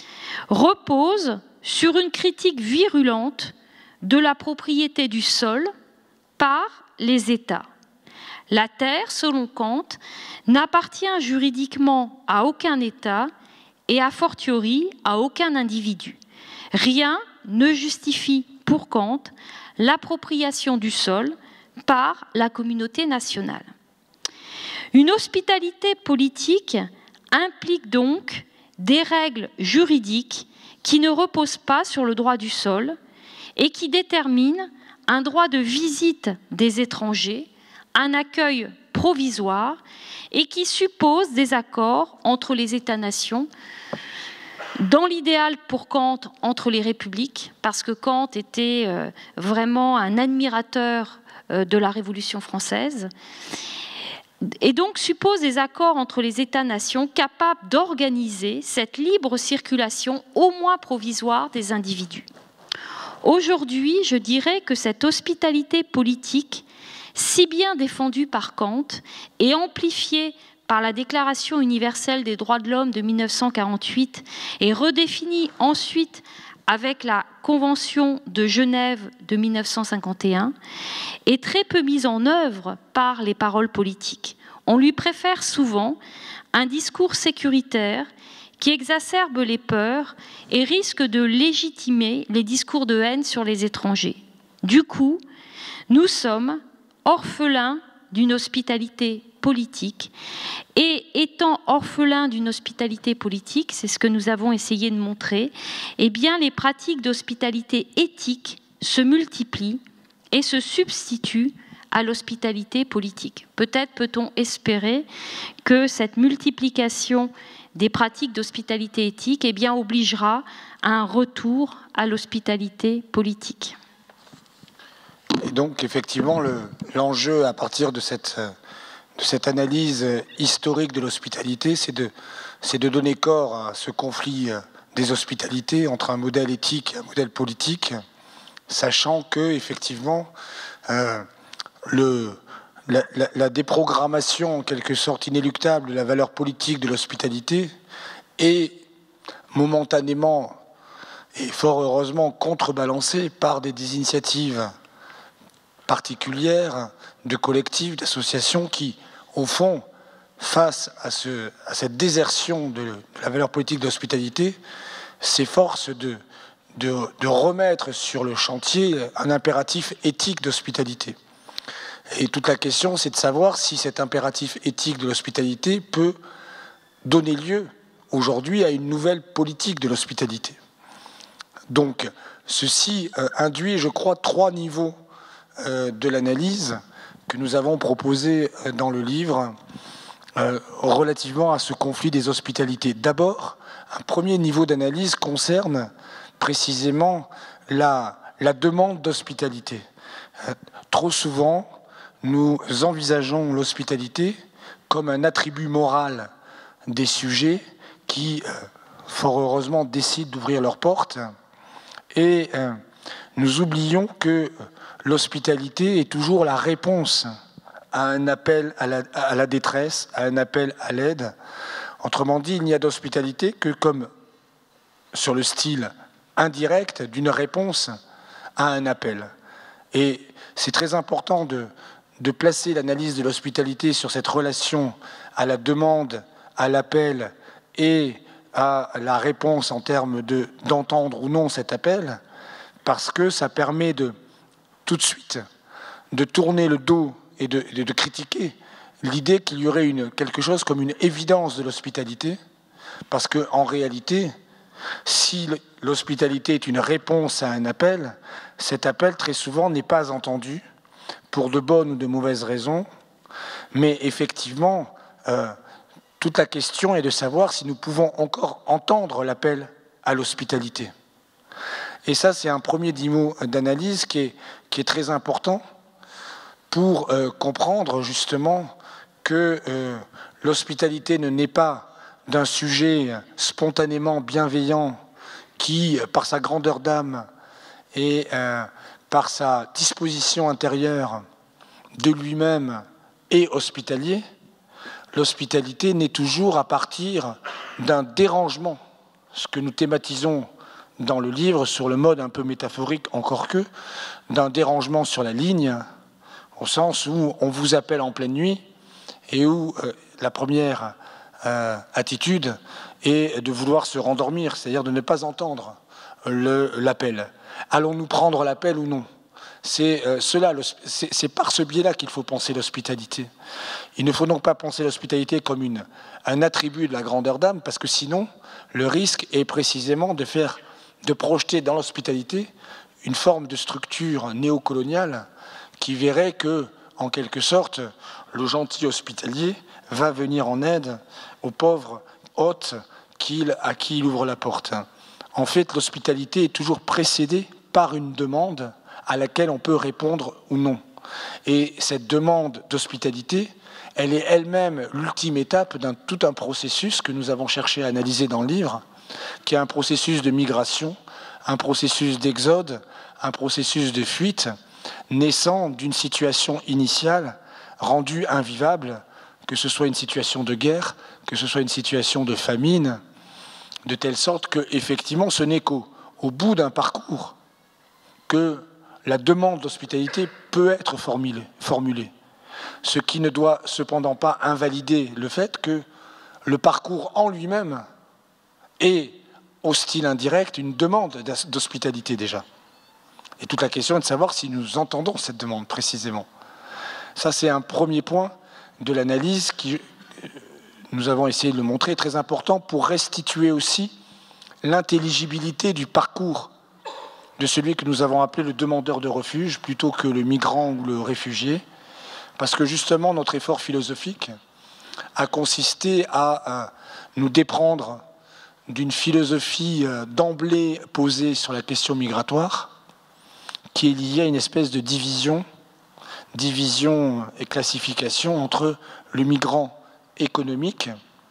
repose sur une critique virulente de la propriété du sol par les États. La terre, selon Kant, n'appartient juridiquement à aucun État et a fortiori à aucun individu. Rien ne justifie pour Kant l'appropriation du sol par la communauté nationale. Une hospitalité politique implique donc des règles juridiques qui ne reposent pas sur le droit du sol et qui déterminent un droit de visite des étrangers, un accueil provisoire et qui supposent des accords entre les États-nations, dans l'idéal pour Kant entre les républiques, parce que Kant était vraiment un admirateur de la Révolution française, et donc suppose des accords entre les États-nations capables d'organiser cette libre circulation, au moins provisoire, des individus. Aujourd'hui, je dirais que cette hospitalité politique, si bien défendue par Kant et amplifiée par la Déclaration universelle des droits de l'homme de 1948 et redéfinie ensuite avec la Convention de Genève de 1951, est très peu mise en œuvre par les paroles politiques. On lui préfère souvent un discours sécuritaire qui exacerbe les peurs et risque de légitimer les discours de haine sur les étrangers. Du coup, nous sommes orphelins d'une hospitalité politique, et étant orphelins d'une hospitalité politique, c'est ce que nous avons essayé de montrer, eh bien les pratiques d'hospitalité éthique se multiplient et se substituent à l'hospitalité politique. Peut-être peut-on espérer que cette multiplication des pratiques d'hospitalité éthique eh bien, obligera à un retour à l'hospitalité politique. Et donc, effectivement, l'enjeu à partir de cette analyse historique de l'hospitalité, c'est de donner corps à ce conflit des hospitalités entre un modèle éthique et un modèle politique, sachant que, effectivement, la déprogrammation en quelque sorte inéluctable de la valeur politique de l'hospitalité est momentanément et fort heureusement contrebalancée par des initiatives particulières de collectifs, d'associations qui, au fond, face à cette désertion de la valeur politique de l'hospitalité, s'efforcent de remettre sur le chantier un impératif éthique d'hospitalité. Et toute la question, c'est de savoir si cet impératif éthique de l'hospitalité peut donner lieu aujourd'hui à une nouvelle politique de l'hospitalité. Donc, ceci induit, je crois, 3 niveaux de l'analyse que nous avons proposé dans le livre relativement à ce conflit des hospitalités. D'abord, un premier niveau d'analyse concerne précisément la demande d'hospitalité. Trop souvent, nous envisageons l'hospitalité comme un attribut moral des sujets qui, fort heureusement, décident d'ouvrir leurs portes, et nous oublions que l'hospitalité est toujours la réponse à un appel à la détresse, à un appel à l'aide. Autrement dit, il n'y a d'hospitalité que comme sur le style indirect d'une réponse à un appel. Et c'est très important de placer l'analyse de l'hospitalité sur cette relation à la demande, à l'appel et à la réponse en termes d'entendre ou non cet appel, parce que ça permet tout de suite de tourner le dos et de critiquer l'idée qu'il y aurait quelque chose comme une évidence de l'hospitalité, parce qu'en réalité, Si l'hospitalité est une réponse à un appel, cet appel très souvent n'est pas entendu pour de bonnes ou de mauvaises raisons, mais effectivement, toute la question est de savoir si nous pouvons encore entendre l'appel à l'hospitalité. Et ça, c'est un premier niveau d'analyse qui est très important pour comprendre justement que l'hospitalité ne naît pas d'un sujet spontanément bienveillant qui, par sa grandeur d'âme et par sa disposition intérieure de lui-même est hospitalier. L'hospitalité naît toujours à partir d'un dérangement, ce que nous thématisons dans le livre sur le mode un peu métaphorique, encore que, d'un dérangement sur la ligne, au sens où on vous appelle en pleine nuit et où la première attitude est de vouloir se rendormir, c'est-à-dire de ne pas entendre l'appel. Allons-nous prendre l'appel ou non? C'est par ce biais-là qu'il faut penser l'hospitalité. Il ne faut donc pas penser l'hospitalité comme un attribut de la grandeur d'âme, parce que sinon, le risque est précisément de projeter dans l'hospitalité une forme de structure néocoloniale qui verrait que, en quelque sorte, le gentil hospitalier va venir en aide aux pauvres hôtes à qui il ouvre la porte. En fait, l'hospitalité est toujours précédée par une demande à laquelle on peut répondre ou non. Et cette demande d'hospitalité, elle est elle-même l'ultime étape tout un processus que nous avons cherché à analyser dans le livre, qui est un processus de migration, un processus d'exode, un processus de fuite, naissant d'une situation initiale rendue invivable, que ce soit une situation de guerre, que ce soit une situation de famine, de telle sorte que, effectivement, ce n'est qu'au bout d'un parcours que la demande d'hospitalité peut être formulée. Ce qui ne doit cependant pas invalider le fait que le parcours en lui-même est, au style indirect, une demande d'hospitalité déjà. Et toute la question est de savoir si nous entendons cette demande précisément. Ça, c'est un premier point de l'analyse qui, nous avons essayé de le montrer, est très important pour restituer aussi l'intelligibilité du parcours de celui que nous avons appelé le demandeur de refuge plutôt que le migrant ou le réfugié, parce que justement notre effort philosophique a consisté à nous déprendre d'une philosophie d'emblée posée sur la question migratoire, qui est liée à une espèce de division et classification entre le migrant économique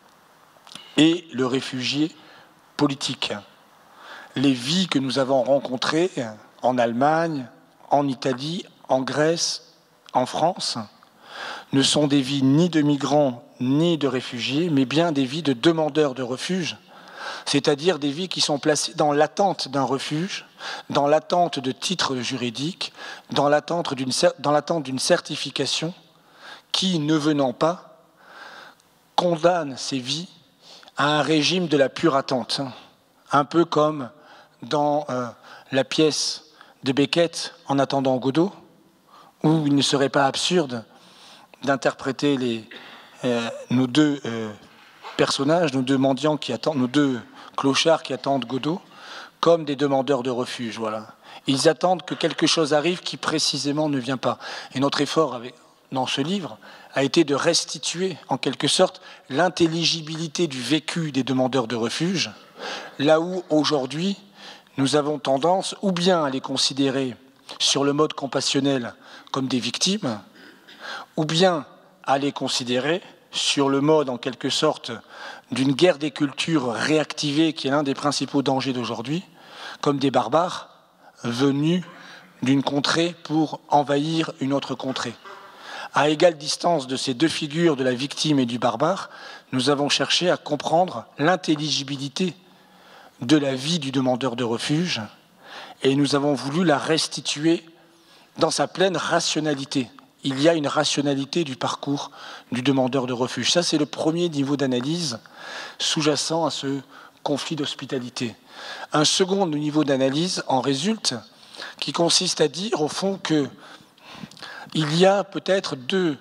et le réfugié politique. Les vies que nous avons rencontrées en Allemagne, en Italie, en Grèce, en France, ne sont des vies ni de migrants ni de réfugiés, mais bien des vies de demandeurs de refuge, c'est-à-dire des vies qui sont placées dans l'attente d'un refuge, dans l'attente de titres juridiques, dans l'attente d'une certification qui, ne venant pas, condamne ces vies à un régime de la pure attente, un peu comme dans la pièce de Beckett, En attendant Godot, où il ne serait pas absurde d'interpréter nos deux personnages, nos deux mendiants qui attendent, nos deux clochards qui attendent Godot, comme des demandeurs de refuge. Voilà. Ils attendent que quelque chose arrive qui précisément ne vient pas. Et notre effort dans ce livre a été de restituer en quelque sorte l'intelligibilité du vécu des demandeurs de refuge, là où aujourd'hui nous avons tendance ou bien à les considérer sur le mode compassionnel comme des victimes, ou bien à les considérer sur le mode en quelque sorte d'une guerre des cultures réactivée qui est l'un des principaux dangers d'aujourd'hui, comme des barbares venus d'une contrée pour envahir une autre contrée. À égale distance de ces deux figures de la victime et du barbare, nous avons cherché à comprendre l'intelligibilité de la vie du demandeur de refuge et nous avons voulu la restituer dans sa pleine rationalité. Il y a une rationalité du parcours du demandeur de refuge. Ça, c'est le premier niveau d'analyse sous-jacent à ce conflit d'hospitalité. Un second niveau d'analyse en résulte, qui consiste à dire, au fond, qu'il y a peut-être deux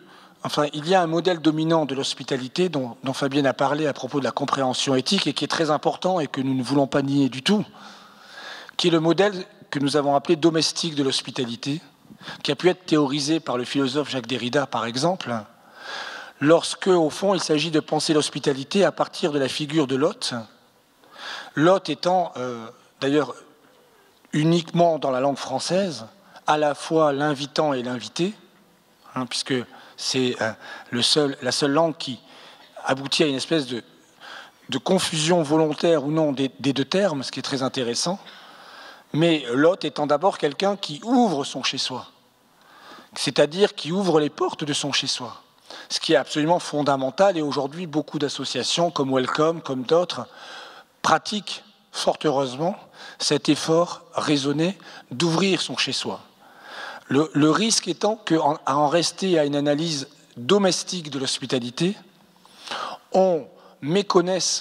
enfin, il y a un modèle dominant de l'hospitalité dont Fabienne a parlé à propos de la compréhension éthique et qui est très important et que nous ne voulons pas nier du tout, qui est le modèle que nous avons appelé domestique de l'hospitalité, qui a pu être théorisé par le philosophe Jacques Derrida, par exemple, lorsque, au fond, il s'agit de penser l'hospitalité à partir de la figure de l'hôte, l'hôte étant, d'ailleurs, uniquement dans la langue française, à la fois l'invitant et l'invité, hein, puisque c'est la seule langue qui aboutit à une espèce de confusion volontaire ou non des deux termes, ce qui est très intéressant. Mais l'hôte étant d'abord quelqu'un qui ouvre son chez-soi, c'est-à-dire qui ouvre les portes de son chez-soi, ce qui est absolument fondamental. Et aujourd'hui, beaucoup d'associations comme Welcome, comme d'autres, pratiquent fort heureusement cet effort raisonné d'ouvrir son chez-soi. Le risque étant qu'à en rester à une analyse domestique de l'hospitalité, on méconnaisse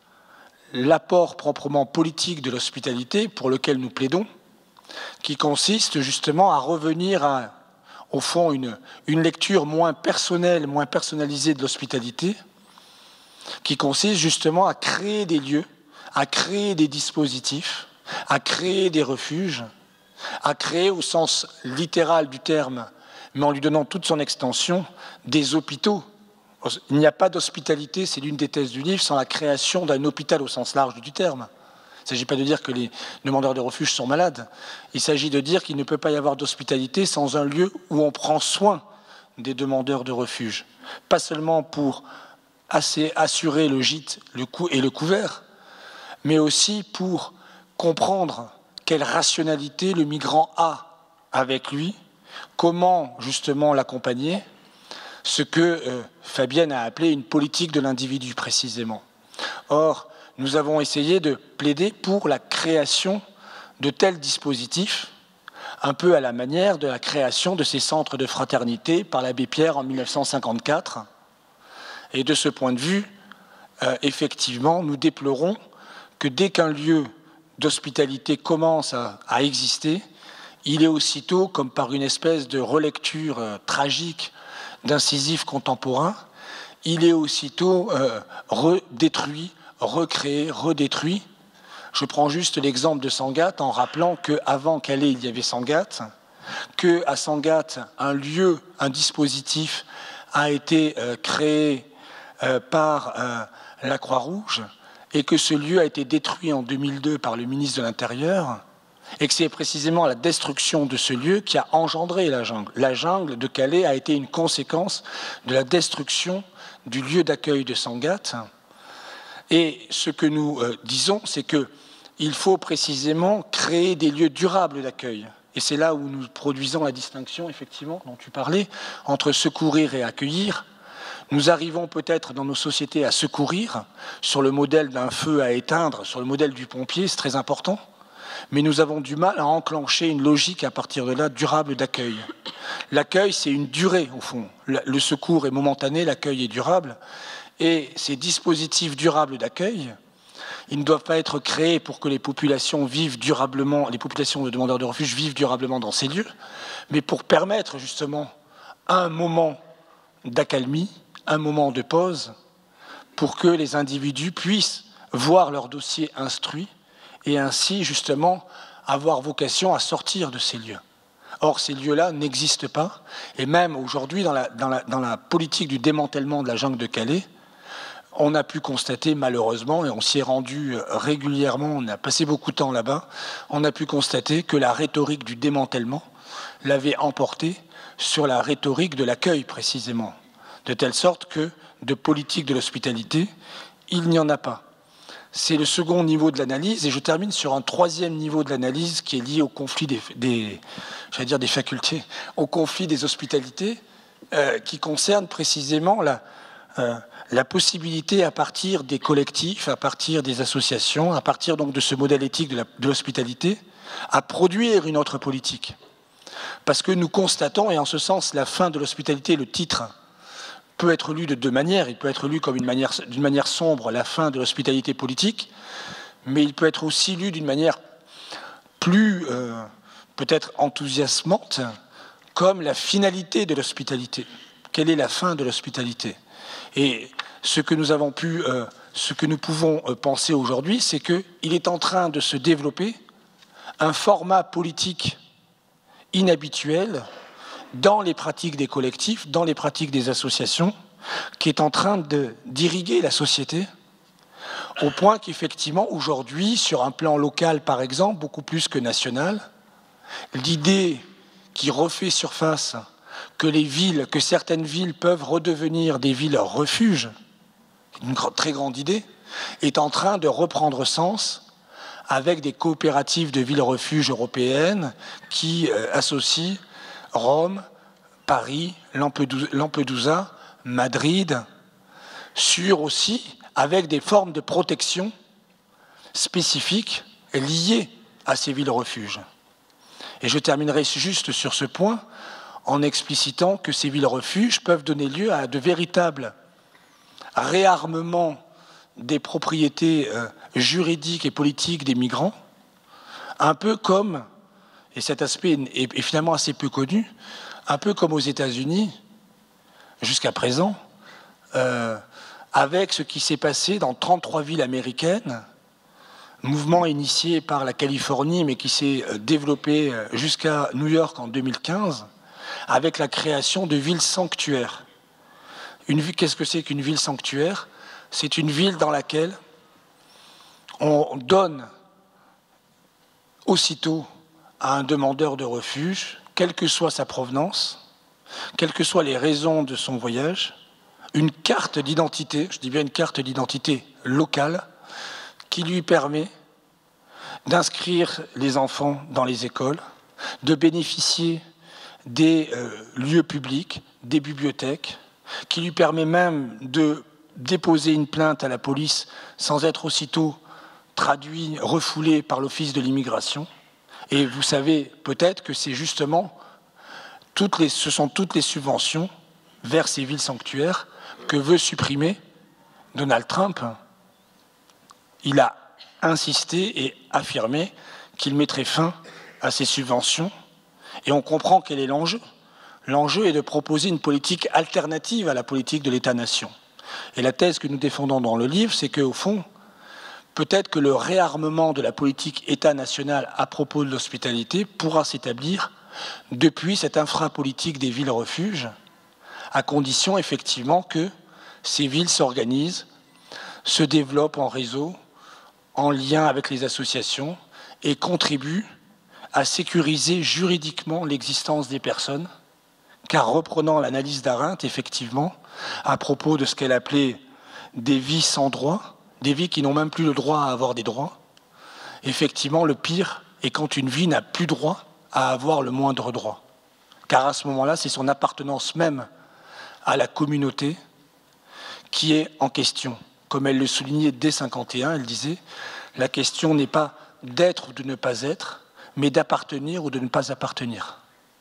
l'apport proprement politique de l'hospitalité pour lequel nous plaidons, qui consiste justement à revenir à, au fond, une lecture moins personnelle, moins personnalisée de l'hospitalité, qui consiste justement à créer des lieux, à créer des dispositifs, à créer des refuges, à créer au sens littéral du terme, mais en lui donnant toute son extension, des hôpitaux. Il n'y a pas d'hospitalité, c'est l'une des thèses du livre, sans la création d'un hôpital au sens large du terme. Il ne s'agit pas de dire que les demandeurs de refuge sont malades. Il s'agit de dire qu'il ne peut pas y avoir d'hospitalité sans un lieu où on prend soin des demandeurs de refuge. Pas seulement pour assurer le gîte et le couvert, mais aussi pour comprendre quelle rationalité le migrant a avec lui, comment justement l'accompagner, ce que Fabienne a appelé une politique de l'individu précisément. Or, nous avons essayé de plaider pour la création de tels dispositifs, un peu à la manière de la création de ces centres de fraternité par l'abbé Pierre en 1954. Et de ce point de vue, effectivement, nous déplorons que dès qu'un lieu d'hospitalité commence à exister, il est aussitôt, comme par une espèce de relecture tragique d'incisifs contemporains, il est aussitôt redétruit, recréé, redétruit. Je prends juste l'exemple de Sangatte en rappelant qu'avant Calais, il y avait Sangatte, qu'à Sangatte, un lieu, un dispositif a été créé par la Croix-Rouge et que ce lieu a été détruit en 2002 par le ministre de l'Intérieur et que c'est précisément la destruction de ce lieu qui a engendré la jungle. La jungle de Calais a été une conséquence de la destruction du lieu d'accueil de Sangatte. Et ce que nous disons, c'est qu'il faut précisément créer des lieux durables d'accueil. Et c'est là où nous produisons la distinction, effectivement, dont tu parlais, entre secourir et accueillir. Nous arrivons peut-être dans nos sociétés à secourir, sur le modèle d'un feu à éteindre, sur le modèle du pompier, c'est très important. Mais nous avons du mal à enclencher une logique à partir de là durable d'accueil. L'accueil, c'est une durée, au fond. Le secours est momentané, l'accueil est durable. Et ces dispositifs durables d'accueil, ils ne doivent pas être créés pour que les populations vivent durablement, les populations de demandeurs de refuge vivent durablement dans ces lieux, mais pour permettre justement un moment d'accalmie, un moment de pause, pour que les individus puissent voir leur dossier instruit et ainsi justement avoir vocation à sortir de ces lieux. Or, ces lieux-là n'existent pas, et même aujourd'hui, dans la politique du démantèlement de la jungle de Calais, on a pu constater malheureusement, et on s'y est rendu régulièrement, on a passé beaucoup de temps là-bas, on a pu constater que la rhétorique du démantèlement l'avait emporté sur la rhétorique de l'accueil précisément, de telle sorte que de politique de l'hospitalité, il n'y en a pas. C'est le second niveau de l'analyse, et je termine sur un troisième niveau de l'analyse qui est lié au conflit des facultés, au conflit des hospitalités, qui concerne précisément la possibilité à partir des collectifs, à partir des associations, à partir donc de ce modèle éthique de l'hospitalité, à produire une autre politique. Parce que nous constatons, et en ce sens la fin de l'hospitalité, le titre, peut être lu de deux manières. Il peut être lu comme d'une manière sombre, la fin de l'hospitalité politique, mais il peut être aussi lu d'une manière plus peut-être enthousiasmante, comme la finalité de l'hospitalité, quelle est la fin de l'hospitalité. Et ce que nous pouvons penser aujourd'hui, c'est qu'il est en train de se développer un format politique inhabituel dans les pratiques des collectifs, dans les pratiques des associations, qui est en train d'irriguer la société, au point qu'effectivement, aujourd'hui, sur un plan local, par exemple, beaucoup plus que national, l'idée qui refait surface que certaines villes peuvent redevenir des villes refuges, une très grande idée, est en train de reprendre sens avec des coopératives de villes refuges européennes qui associent Rome, Paris, Lampedusa, Madrid, avec des formes de protection spécifiques liées à ces villes refuges. Et je terminerai juste sur ce point en explicitant que ces villes refuges peuvent donner lieu à de véritables réarmements des propriétés juridiques et politiques des migrants, un peu comme, et cet aspect est finalement assez peu connu, un peu comme aux États-Unis, jusqu'à présent, avec ce qui s'est passé dans 33 villes américaines, mouvement initié par la Californie, mais qui s'est développé jusqu'à New York en 2015, avec la création de villes sanctuaires. Qu'est-ce que c'est qu'une ville sanctuaire? C'est une ville dans laquelle on donne aussitôt à un demandeur de refuge, quelle que soit sa provenance, quelles que soient les raisons de son voyage, une carte d'identité, je dis bien une carte d'identité locale, qui lui permet d'inscrire les enfants dans les écoles, de bénéficier des lieux publics, des bibliothèques, qui lui permet même de déposer une plainte à la police sans être aussitôt traduit, refoulé par l'Office de l'immigration. Et vous savez peut-être que c'est justement ce sont toutes les subventions vers ces villes sanctuaires que veut supprimer Donald Trump. Il a insisté et affirmé qu'il mettrait fin à ces subventions. Et on comprend quel est l'enjeu. L'enjeu est de proposer une politique alternative à la politique de l'État-nation. Et la thèse que nous défendons dans le livre, c'est qu'au fond, peut-être que le réarmement de la politique État-nationale à propos de l'hospitalité pourra s'établir depuis cette infrapolitique des villes refuges, à condition effectivement que ces villes s'organisent, se développent en réseau, en lien avec les associations et contribuent à sécuriser juridiquement l'existence des personnes, car reprenant l'analyse d'Arendt, effectivement, à propos de ce qu'elle appelait des vies sans droit, des vies qui n'ont même plus le droit à avoir des droits, effectivement, le pire est quand une vie n'a plus droit à avoir le moindre droit. Car à ce moment-là, c'est son appartenance même à la communauté qui est en question. Comme elle le soulignait dès 1951, elle disait « La question n'est pas d'être ou de ne pas être, mais d'appartenir ou de ne pas appartenir. »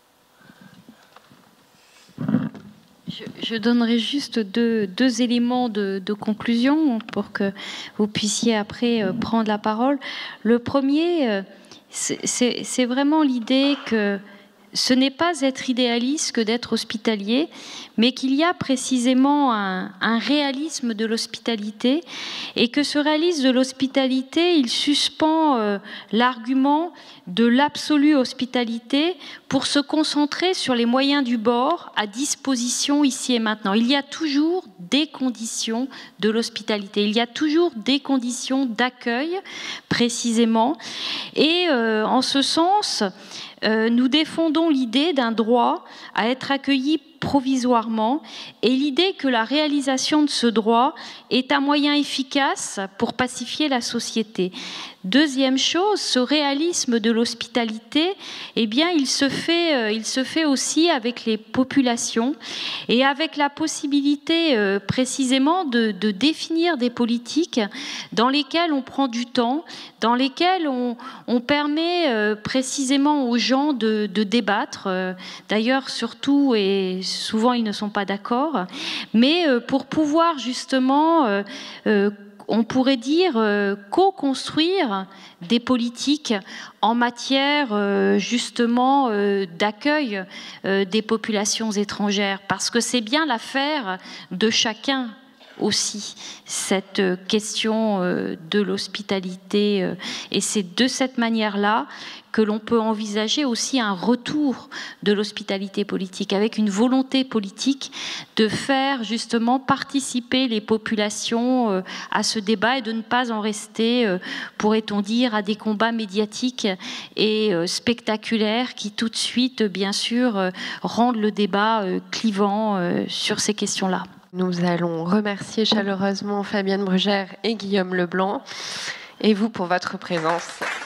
Je donnerai juste deux éléments de conclusion pour que vous puissiez après prendre la parole. Le premier, c'est vraiment l'idée que ce n'est pas être idéaliste que d'être hospitalier, mais qu'il y a précisément un réalisme de l'hospitalité et que ce réalisme de l'hospitalité, il suspend l'argument de l'absolue hospitalité pour se concentrer sur les moyens du bord à disposition ici et maintenant. Il y a toujours des conditions de l'hospitalité, il y a toujours des conditions d'accueil précisément et en ce sens, nous défendons l'idée d'un droit à être accueilli provisoirement et l'idée que la réalisation de ce droit est un moyen efficace pour pacifier la société. Deuxième chose, ce réalisme de l'hospitalité, eh bien, il se fait aussi avec les populations et avec la possibilité précisément de définir des politiques dans lesquelles on prend du temps, dans lesquelles on permet précisément aux gens de débattre. D'ailleurs, surtout, et souvent ils ne sont pas d'accord, mais pour pouvoir justement on pourrait dire, co-construire des politiques en matière justement d'accueil des populations étrangères, parce que c'est bien l'affaire de chacun aussi, cette question de l'hospitalité. Et c'est de cette manière-là que l'on peut envisager aussi un retour de l'hospitalité politique, avec une volonté politique de faire justement participer les populations à ce débat et de ne pas en rester, pourrait-on dire, à des combats médiatiques et spectaculaires qui tout de suite, bien sûr, rendent le débat clivant sur ces questions-là. Nous allons remercier chaleureusement Fabienne Brugère et Guillaume Leblanc, et vous pour votre présence.